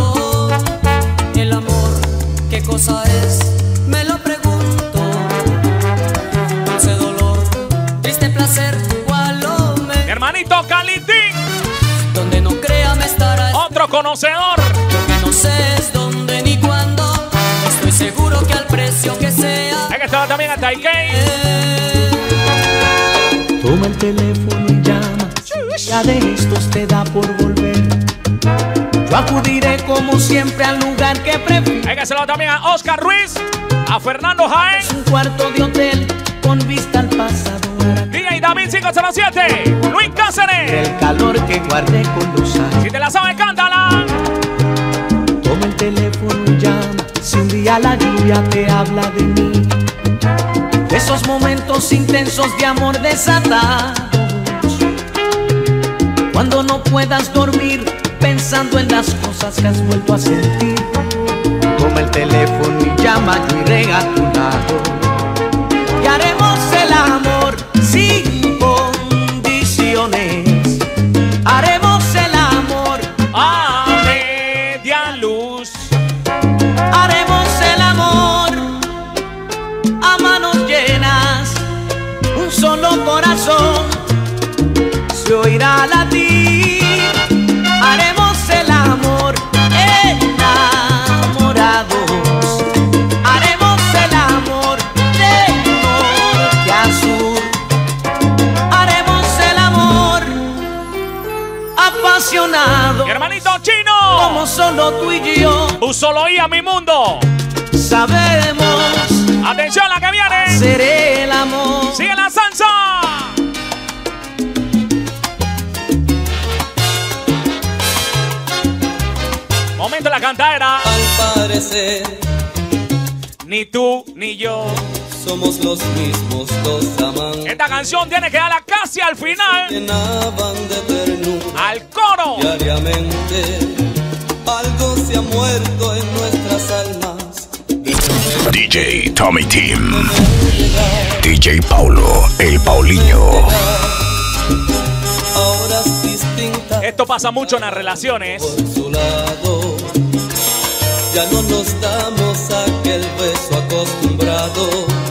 El amor, ¿qué cosa es? Me lo pregunto. Dulce dolor, triste placer, ¿cuál lo me? Mi hermanito Calitín. Donde no crea me estará. Otro conocedor. Lo que no sé es dónde ni cuándo. Estoy seguro que al precio que sea. Hay que estar también a Taikei. Toma el teléfono y llama. Ya de estos te da por volver. Yo acudiré como siempre al lugar que prefiero. Hay que hacerlo también a Oscar Ruiz, a Fernando Jaén. Un cuarto de hotel con vista al pasado. DJ David 507, Luis Cáceres. El calor que guardé con los años. Si te la sabes, cántala. Toma el teléfono y llama. Si un día la lluvia te habla de mí, de esos momentos intensos de amor desatados, cuando no puedas dormir pensando en las cosas que has vuelto a sentir, toma el teléfono y llama, yo iré a tu lado y haremos el amor sin condiciones. Haremos el amor a media luz. Haremos el amor a manos llenas. Un solo corazón se oirá latir. Haremos el amor enamorados. Haremos el amor de norte a sur. Haremos el amor apasionado. Mi hermanito Chino. Como solo tú y yo. Un solo y a mi mundo. Sabemos. Atención la que viene. Seré el amor. Sigue la salsa. Momento de la cantadera. Al parecer, ni tú ni yo somos los mismos dos amantes. Esta canción tiene que darla casi al final. Llenaban de ternura. Al coro. Diariamente, algo se ha muerto en nuestras almas. DJ Tommy Team. DJ Paulo, el Paulinho. Horas distintas. Esto pasa mucho en las relaciones. Por su lado, ya no nos damos aquel beso acostumbrado.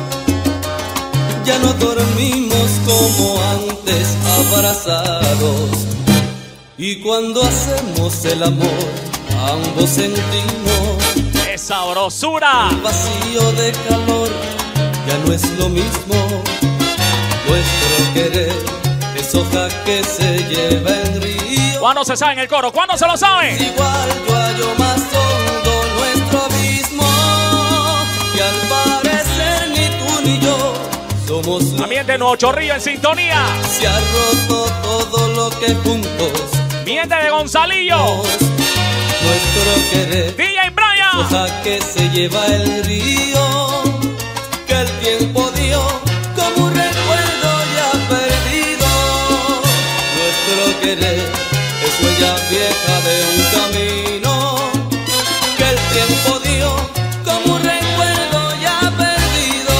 Ya no dormimos como antes abrazados. Y cuando hacemos el amor, ambos sentimos esa sabrosura. El vacío de calor ya no es lo mismo. Nuestro querer es hoja que se lleva en río. ¿Cuándo se sabe en el coro? ¿Cuándo se lo sabe? Igual yo hallo más hondo nuestro abismo. Y al parecer ni tú ni yo somos los... Ambiente Nuevo Chorrillo en sintonía. Se ha roto todo lo que juntos. Miente de Gonzalillo. Nuestro querer. DJ Brian. Hoja que se lleva el río. Que el tiempo dio como un recuerdo ya perdido. Nuestro querer es huella vieja de un camino. Que el tiempo dio como un recuerdo ya perdido.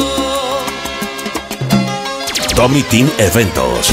Tommy Team Eventos.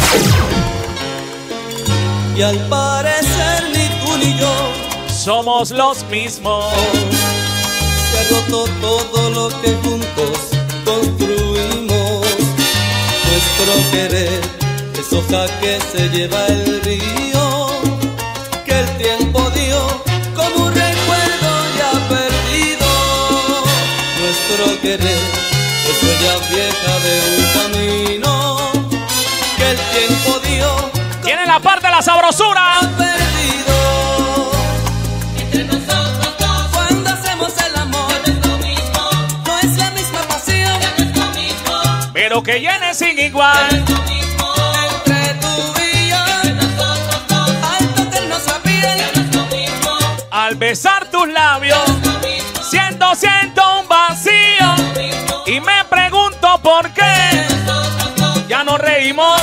Y al parecer ni tú ni yo somos los mismos. Se ha roto todo lo que juntos construimos. Nuestro querer es hoja que se lleva el río. Que el tiempo dio como un recuerdo ya perdido. Nuestro querer es huella vieja de un camino. Que el tiempo dio Viene la parte de la sabrosura. Entre nosotros dos, cuando hacemos el amor, ya no es lo mismo. No es la misma pasión, ya no es lo mismo. Pero que llene sin igual. Ya no es lo mismo. Entre tú y yo, entre nosotros dos, al tocarnos la piel, ya no es lo mismo. Al besar tus labios, siento un vacío. Y me pregunto por qué. Ya nos reímos,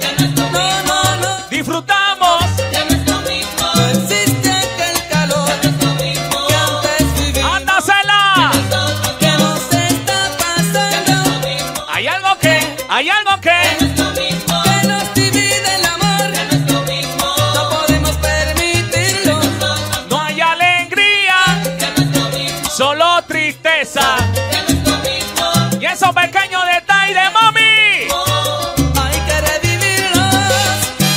disfrutamos. Ya no es lo mismo. No existe aquel calor, ya no es lo mismo. Que antes vivimos. ¡Ándasela! ¿Qué nos está pasando? Ya no es lo mismo. Hay algo que Ya no es lo mismo. Que nos divide el amor, ya no es lo mismo. No podemos permitirlo. no hay alegría, Ya no es lo mismo. solo tristeza. Ya no es lo mismo. Y esos pequeños detalles de mami. Hay que revivirlos.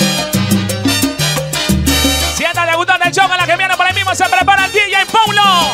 Si a esta le gusta del show, a la que viene por ahí mismo se prepara el DJ Paulo.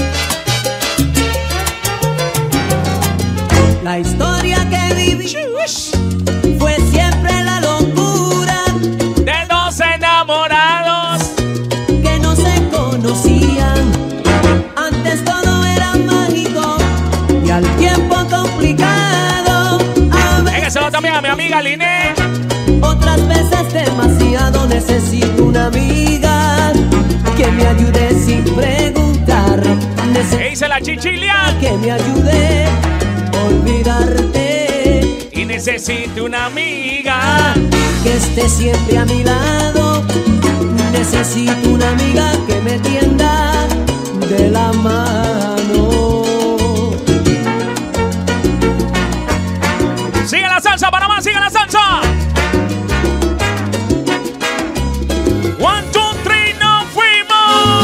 La historia que viví fue siempre la locura de dos enamorados que no se conocían. Antes todo era mágico y al tiempo complicado. Déjeselo también a mi amiga Liné. Otras veces demasiado necesito una amiga que me ayude sin preguntar. ¿Qué dice la Chichilia? Que me ayude a olvidarte. Y necesito una amiga que esté siempre a mi lado. Necesito una amiga que me tienda de la mano. Sigue la salsa, Panamá, sigue la salsa. 1, 2, 3, nos fuimos.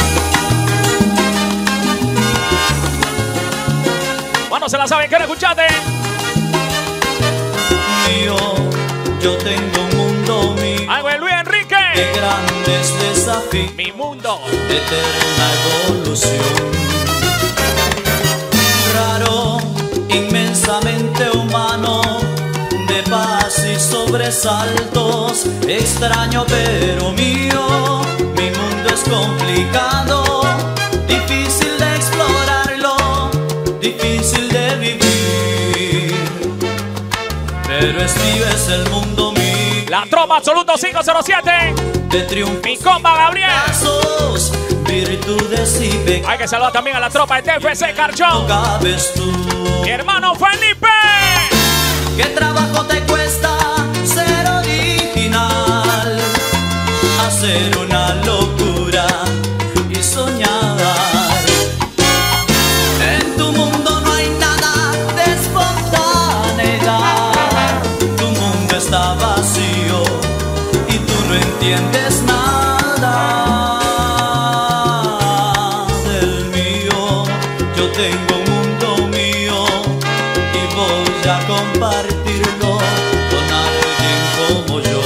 Bueno, se la saben, quiero escucharte. Yo tengo un mundo mío. Algo de Luis Enrique. De grandes desafíos. Mi mundo. De eterna evolución. Raro, inmensamente humano. De paz y sobresaltos. Extraño pero mío. Mi mundo es complicado. Difícil de explorarlo. Difícil de vivir. Pero es el mundo mío. La tropa absoluto 507. De triunfo. Mi compa Gabriel. Virtudes y pecados. Hay que saludar también a la tropa de TFC Carchón. Cabes tú. Mi hermano Felipe. ¿Qué trabajo te cuesta ser original? Hacer una locura y soñar. En tu mundo no hay nada de espontaneidad. Tu mundo está vacío y tú no entiendes nada del mío. Yo tengo un mundo mío y voy a compartirlo con alguien como yo.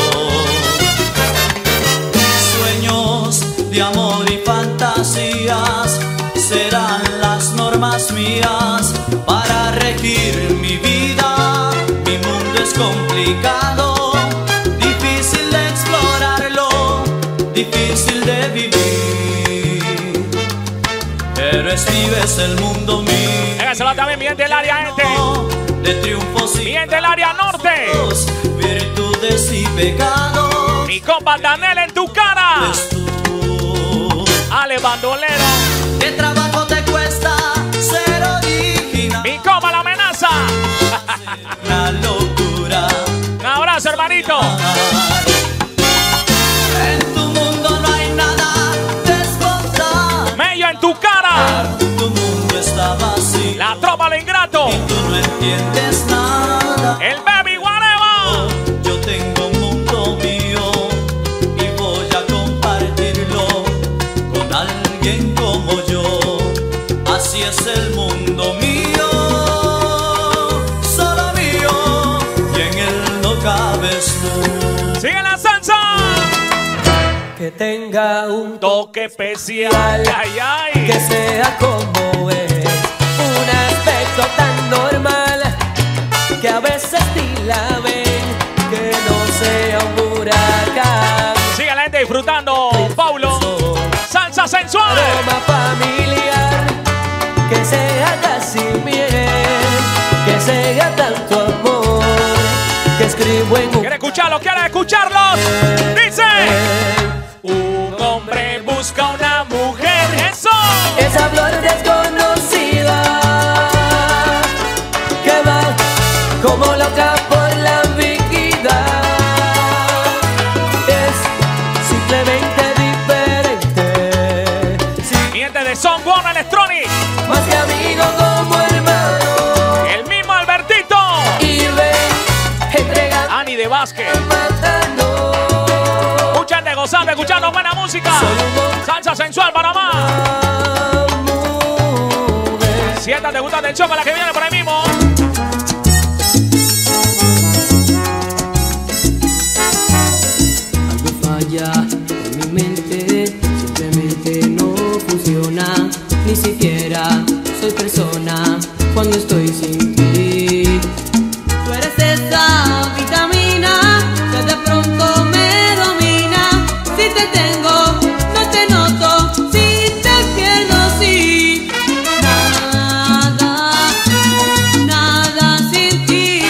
Sueños de amor y fantasías serán las normas mías para regir mi vida. Mi mundo es complicado, difícil de explorarlo, difícil de vivir. Pero es el mundo mío. Déjaselo también, mi gente del área este. De triunfos y mi gente del área norte. Virtudes y pecados. Mi compa Daniel en tu cara. Ale Bandolero. ¿Qué trabajo te cuesta ser original? Mi compa La Amenaza. Una locura. Un abrazo, hermanito. En tu mundo no hay nada de espontáneo. Mello en tu cara. Tu mundo está vacío. La tropa lo ingrato. Y tú no entiendes nada. El baby whatever. Yo tengo un mundo mío y voy a compartirlo con alguien como yo. Así es el mundo mío, solo mío, y en él no cabes tú. Sigue la salsa. Que tenga un toque especial. Ay, ay. Que sea como es. Un aspecto tan normal que a veces ni la ven. Que no sea un mural disfrutando, Paulo. Salsa sensual. Aroma familiar, que sea casi miel, que sea tanto amor, que escribo en un... ¿Quiere escucharlo? ¿Quiere escucharlos? Dice: un hombre busca una mujer. ¡Eso! Esa flor desconocida que va como loca por la vida. Es simplemente diferente. Sí. Miente de Son One Electronic. Más que amigo, como hermano. El mismo Albertito. Y ve entregando. Ani de Vázquez. Mucha gente gozando, escuchando buena música. Salsa sensual, Panamá. Siéntate, gusta atención para la que viene por ahí mismo. Algo falla en mi mente, simplemente no funciona. Ni siquiera soy persona cuando estoy sin ti. Tú eres esa vitamina que de pronto me domina. Si te tengo, no te noto. Si te pierdo, sí. Nada sin ti.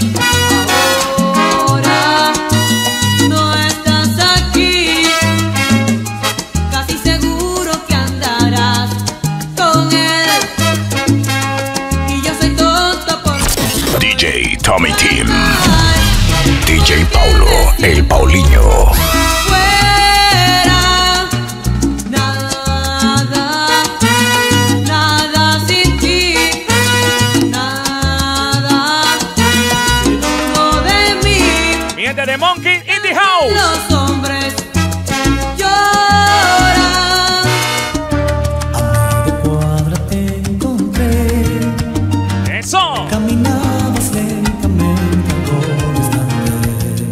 Ahora no estás aquí. Casi seguro que andarás con él. Y yo soy tonta por DJ Tommy Team. DJ Paulo, el Paulinho. fuera. Nada sin ti. Nada dentro de mí. Mi gente de Monkey in the house. Los hombres lloran. De cuadra te encontré. Eso. Caminabas lentamente algo distante,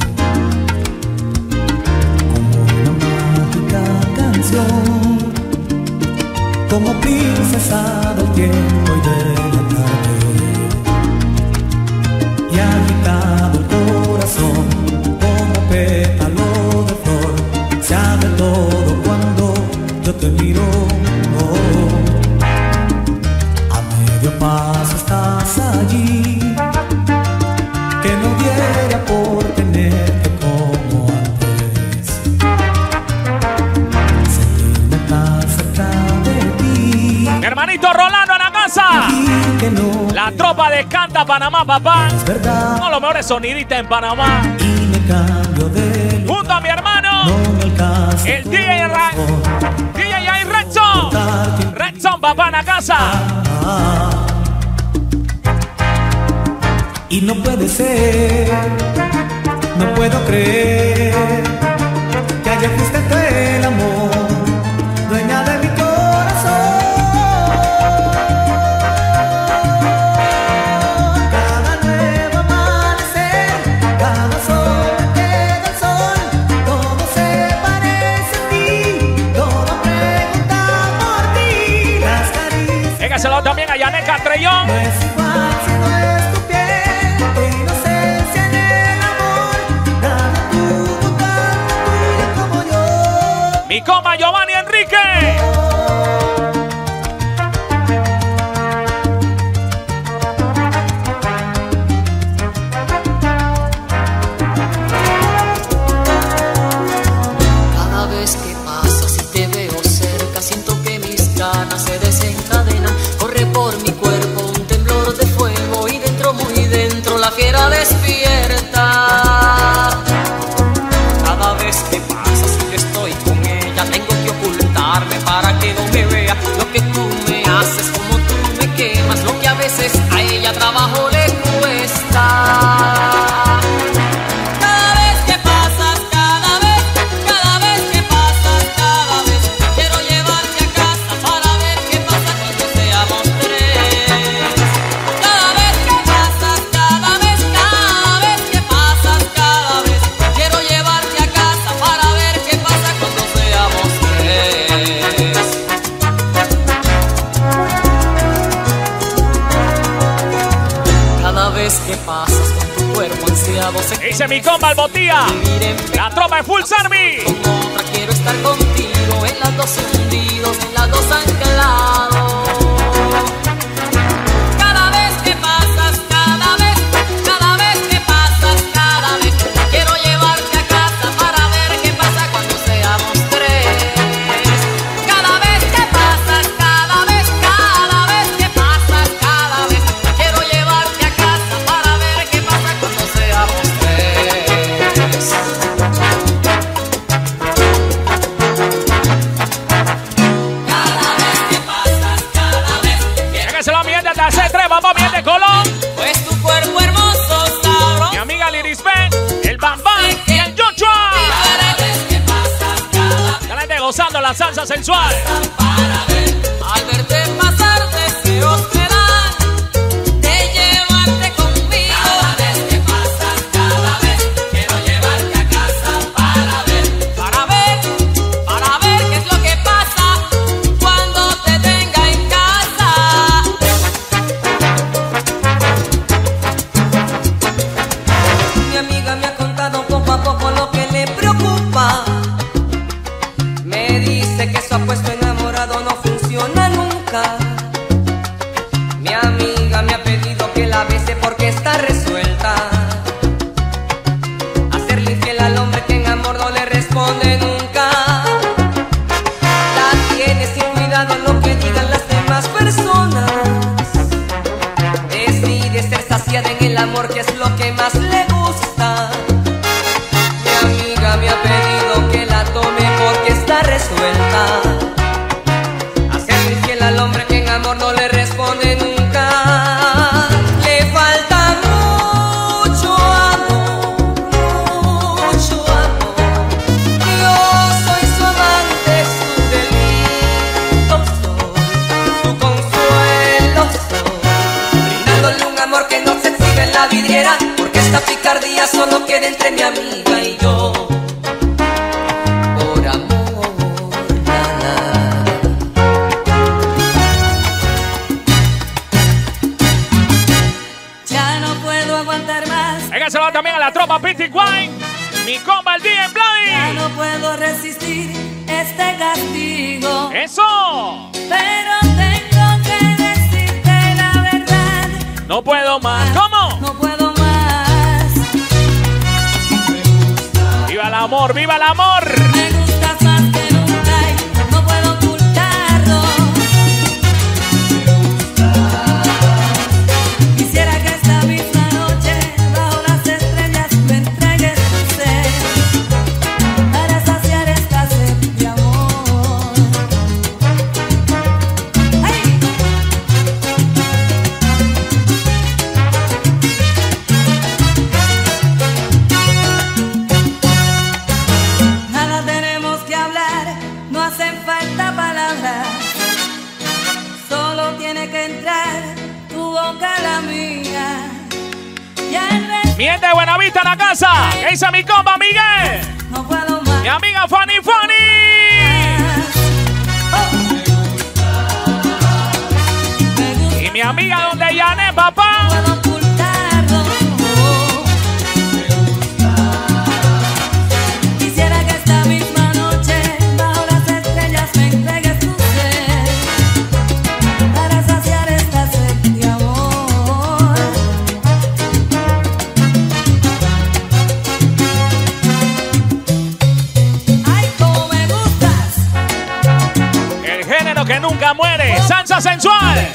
como una mágica canción, como princesa del tiempo y de la tarde, y agitado el corazón como pétalo de flor. Se abre todo cuando yo te miro. A medio paso estás allí, que no diera por tenerte como antes. Sentirme tan cerca de ti. Mi hermanito Rolando en la casa. Que no La tropa de Canta Panamá, papá. es verdad. Uno de los mejores sonidistas en Panamá. Y me cambio de lugar. Junto a mi hermano, No me alcanza el DJ ahí Redson. Redson, papá, en la casa. Y no puede ser, no puedo creer que haya fuiste tú el amor, dueña de mi corazón. Cada nuevo amanecer, cada sol que queda el sol, todo se parece a ti, todo pregunta por ti. Las caricias. Dégaselo también a Yanek Castrellón. No es igual si no es tu piel, tu inocencia en el amor. Nada tuvo tanta tuya como yo. Mi compa Giovanni Enrique. Cada vez que pasas y te veo cerca, siento que mis ganas se desencadenan. Corre por mi cuerpo un temblor de fuego y dentro, muy dentro, la fiera despierta. Cada vez que pasas y que estoy con ella, tengo que ocultarme para que no me vea. Lo que tú me haces, como tú me quemas, lo que a veces a ella trabajo le cuesta. Cada vez que pasas, cada vez que pasas, cada vez quiero llevarte a casa para ver qué pasa cuando seamos tres. Cada vez que pasas, cada vez que pasas, cada vez quiero llevarte a casa para ver qué pasa cuando seamos tres. Cada vez que pasas con tu cuerpo ansiado se Dice mi compa el Botía. La tropa de Full Army. con otra quiere estar contigo, en las dos hundidos, en las dos anclados. Cada vez que pasas, cada vez que pasas, cada vez quiero llevarte a casa para ver qué pasa cuando seamos tres. Cada vez que pasas, cada vez que pasas, cada vez quiero llevarte a casa para ver qué pasa cuando seamos tres. Papá, bien de Colón. Pues tu cuerpo hermoso, sabroso. Mi amiga Lirisbeth, el Bambán y el Joshua. Galante gozando la salsa sensual. Al verte pasar, deseos me dan de llevarte conmigo. Cada vez que pasas, cada vez quiero llevarte a casa para ver qué es lo que pasa cuando te tenga en casa. Mi amiga me ha contado poco a poco lo que le preocupa. Me dice que su apuesto enamorado no funciona nunca. Mi amiga me ha pedido que la bese porque está resuelta a serle infiel al hombre que en amor no le responde nunca. La tiene sin cuidado en lo que digan las demás personas. Decide ser saciada en el amor, que es lo que más le gusta. Mi amiga me ha pedido que la tome porque está resuelta a serle infiel al hombre que en amor no le responde nunca. Le falta mucho amor, mucho amor. Yo soy su amante, su delito soy, su consuelo soy, brindándole un amor que no se exhibe en la vidriera, porque esta picardía solo queda entre mi amiga y yo. Por amor, nada. Ya no puedo aguantar más. Hay que saludar también a la tropa Pitty Wine. Mi compa el DJ Blind. Ya no puedo resistir este castigo. ¡Eso! Pero tengo que decirte la verdad. No puedo más. ¿Cómo? No puedo más. ¡Viva el amor! ¡Viva el amor! Me gustas más que nunca y no puedo ocultarlo. Quisiera que esta misma noche bajo las estrellas me entregues tu ser para saciar esta sed de amor. ¡Ay! Nada tenemos que hablar, no hacen falta palabras. Solo tiene que entrar tu boca a la mía. Y al ver Bien de Buenavista en la casa. ¿Qué dice mi compa Miguel? no puedo más. Mi amiga Fanny Fanny. Y mi amiga donde Yané, papá. Puedo ocultarlo. Quisiera que esta misma noche bajo las estrellas me entregues tu ser para saciar esta sed de amor. Ay, cómo me gustas. El género que nunca muere. Salsa sensual.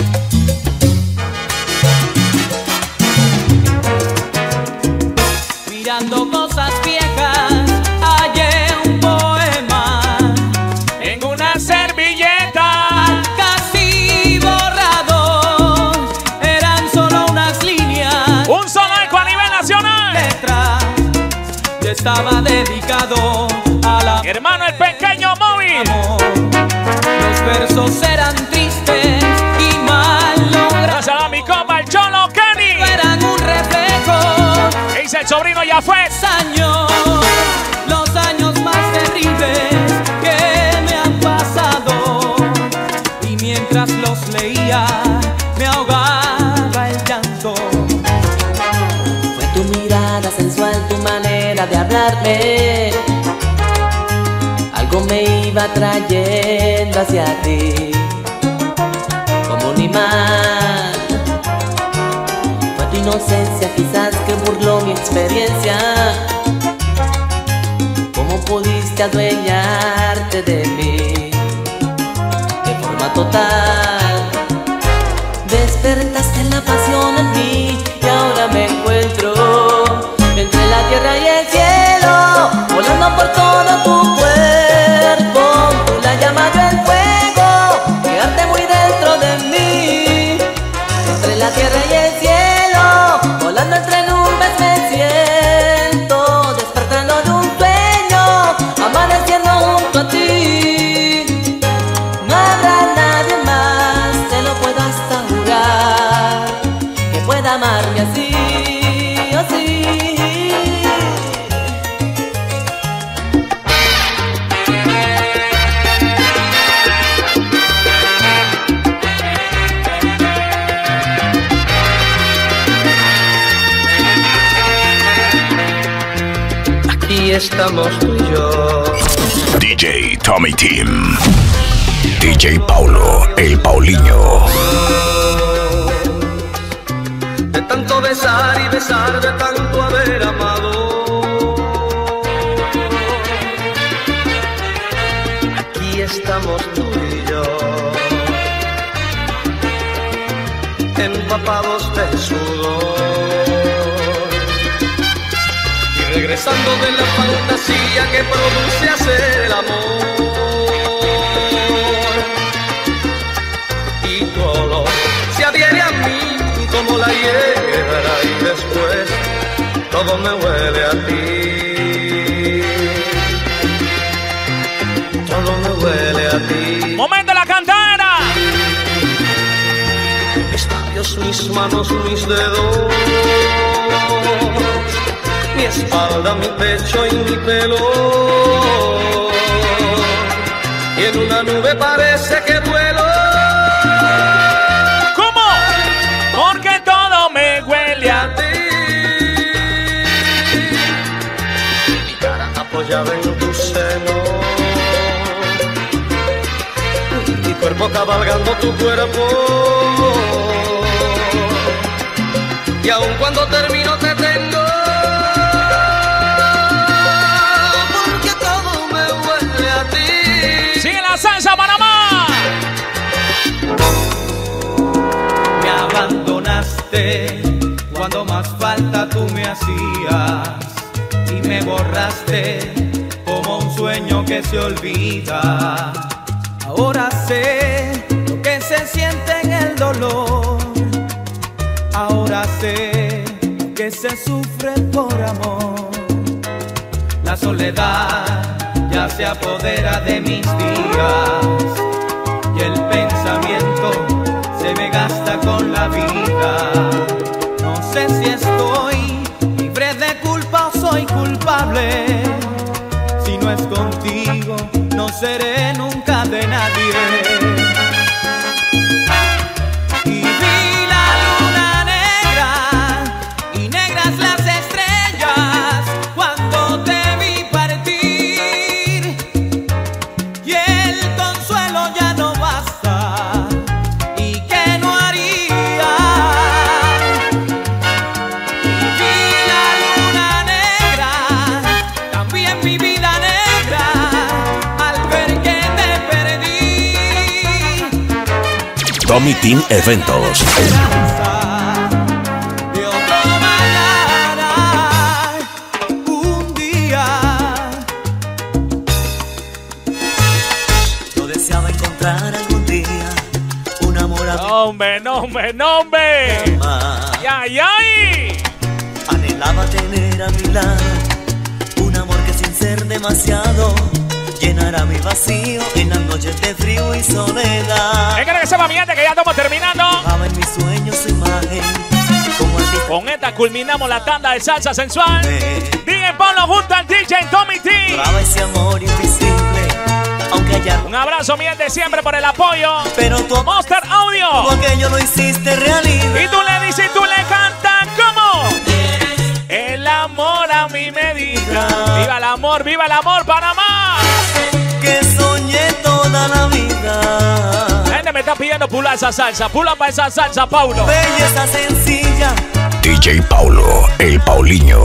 Mirando cosas viejas, hallé un poema En una servilleta. casi borrado. Eran solo unas líneas. Un solo eco a nivel nacional. Letra ya estaba dedicado a la Mi hermano el pequeño móvil. Los versos eran tristes y mal logrados. Gracias a mi compa el Cholo Kenny. Eran un reflejo. ¿Qué dice el sobrino Yafet? Los años más terribles que me han pasado. Y mientras los leía, me ahogaba el llanto. Fue tu mirada sensual, tu manera de hablarme. Algo me iba trayendo hacia ti como un imán. Fue tu inocencia quizás que burló mi experiencia. ¿Cómo pudiste adueñarte de mí de forma total? Despertaste la pasión en mí y ahora me encuentro entre la tierra y el cielo, volando por todo tu cuerpo. Tú la llama, yo el fuego, quedarte muy dentro de mí. Entre la tierra y el cielo, volando entre nubes me siento, despertando de un sueño, amaneciendo junto a ti. No habrá nadie más, te lo puedo hasta jurar, que pueda amarme así, así. Aquí estamos tú y yo. DJ Tommy Team. DJ Paulo, el Paulinho. De tanto besar y besar, de tanto haber amado. Aquí estamos tú y yo, empapados de sudor y regresando de la fantasía que produce hacer el amor. Y tu olor se adhiere a mí como la hierba y después todo me huele a ti. Todo me huele a ti. ¡Momento de la cantera! Mis labios, mis manos, mis dedos, mi espalda, mi pecho y mi pelo. Y en una nube parece que vuelo. Porque todo me huele a ti. Mi cara apoyada en tu seno, mi cuerpo cabalgando tu cuerpo. Y aun cuando termino te tengo, porque todo me huele a ti. ¡Sigue la salsa, Panamá! Me abandonaste cuando más falta tú me hacías y me borraste como un sueño que se olvida. Ahora sé lo que se siente en el dolor. Ahora sé lo que se sufre por amor. La soledad ya se apodera de mis días y el pensamiento se me gasta con la vida. No sé si estoy libre de culpa o soy culpable. Si no es contigo, no seré nunca de nadie. Y vi la luna negra y negras las estrellas cuando te vi partir. Y el consuelo ya no basta. Tommy Team Eventos. Un día yo deseaba encontrar algún día un amor a ¡Nombre, nombre, nombre! ¡Ay, ay! Anhelaba tener a mi lado un amor que sin ser demasiado llenará mi vacío en las noches de frío y soledad. Es que sepa mi gente que ya estamos terminando. Daba en mis sueños su imagen. Con esta culminamos la tanda de salsa sensual. DJ Pablo junto al DJ Tommy T. Brava ese amor invisible, aunque haya... Un abrazo mi gente siempre por el apoyo. Pero tu Monster Audio. Tú aquello lo hiciste realidad. Y tú le dices y tú le cantas como el amor a mí me diga. Viva el amor, Panamá. Que que soñé toda la vida. Gente me está pidiendo pula esa salsa. Pula para esa salsa, Paulo. Belleza sencilla. DJ Paulo, el Paulinho.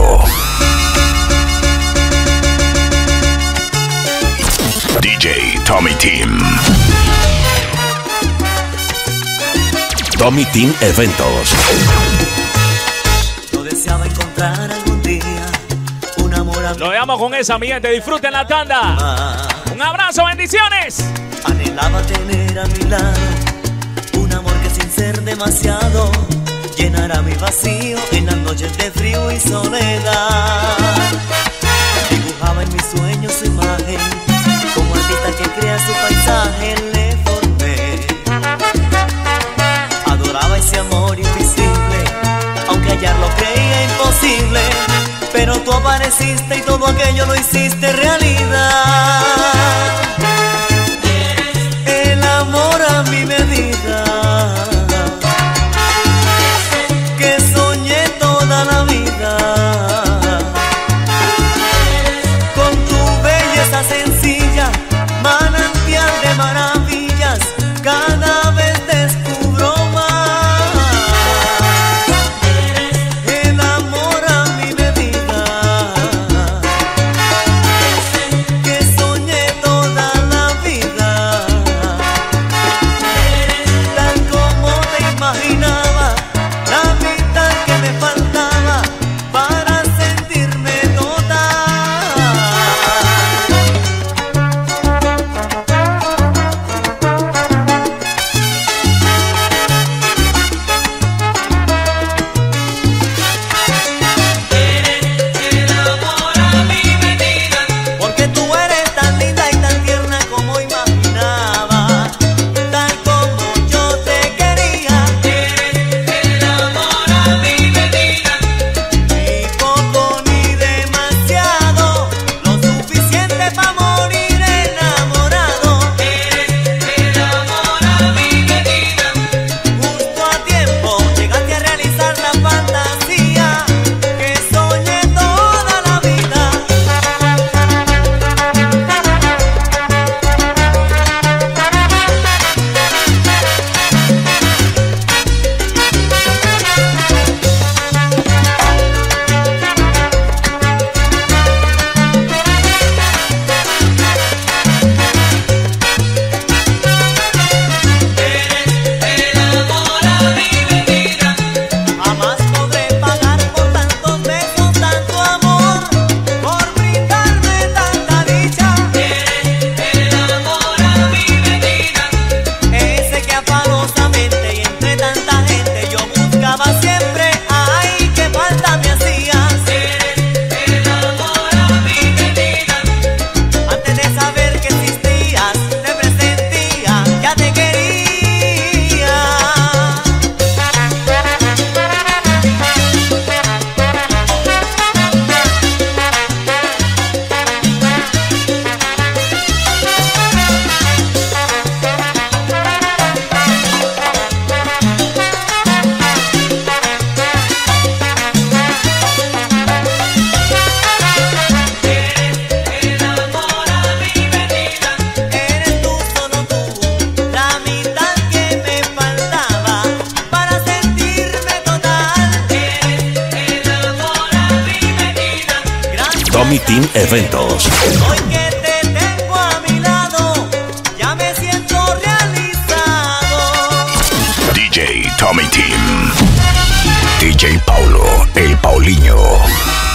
DJ Tommy Team. Tommy Team Eventos. Yo deseaba encontrar algún día un amor a Lo dejamos con esa, mi gente. Disfruten la tanda. Un abrazo, bendiciones. Anhelaba tener a mi lado un amor que sin ser demasiado llenará mi vacío en las noches de frío y soledad. Dibujaba en mis sueños su imagen, como artista que crea su paisaje le formé. Adoraba ese amor invisible, aunque hallarlo creía imposible. Pero tú apareciste y todo aquello lo hiciste realidad. El amor a mi medida, que soñé toda la vida. Con tu belleza sencilla, manantial de maravillas, cada vez descubro más. El amor a mi medida, que soñé toda la vida. Tal como te imaginaba, la mitad que me faltaba para sentirme total. Porque tú eres tan linda y tan tierna como imaginaba, tal como yo te quería. El amor a mi medida, ni poco ni demasiado, lo suficiente para morir enamorado. El amor a mi medida, justo a tiempo llegaste a realizar la fantasía que soñé toda la vida. Jamás podré pagar por tantos besos, tanto amor, por brindarme tanta dicha. El amor a mi medida, ese que afanosamente y entre tanta gente yo buscaba siempre. Ay, qué falta me hacías. El amor a mi medida, antes de saber que existías, te presentía, ya te quería. Eres tú, solo tú, la mitad que me faltaba para sentirme total. El amor a mi medida, gracias. Tommy Team Eventos. Hoy que te tengo a mi lado, ya me siento realizado. DJ Tommy Team. DJ Paulo, el Paulinho.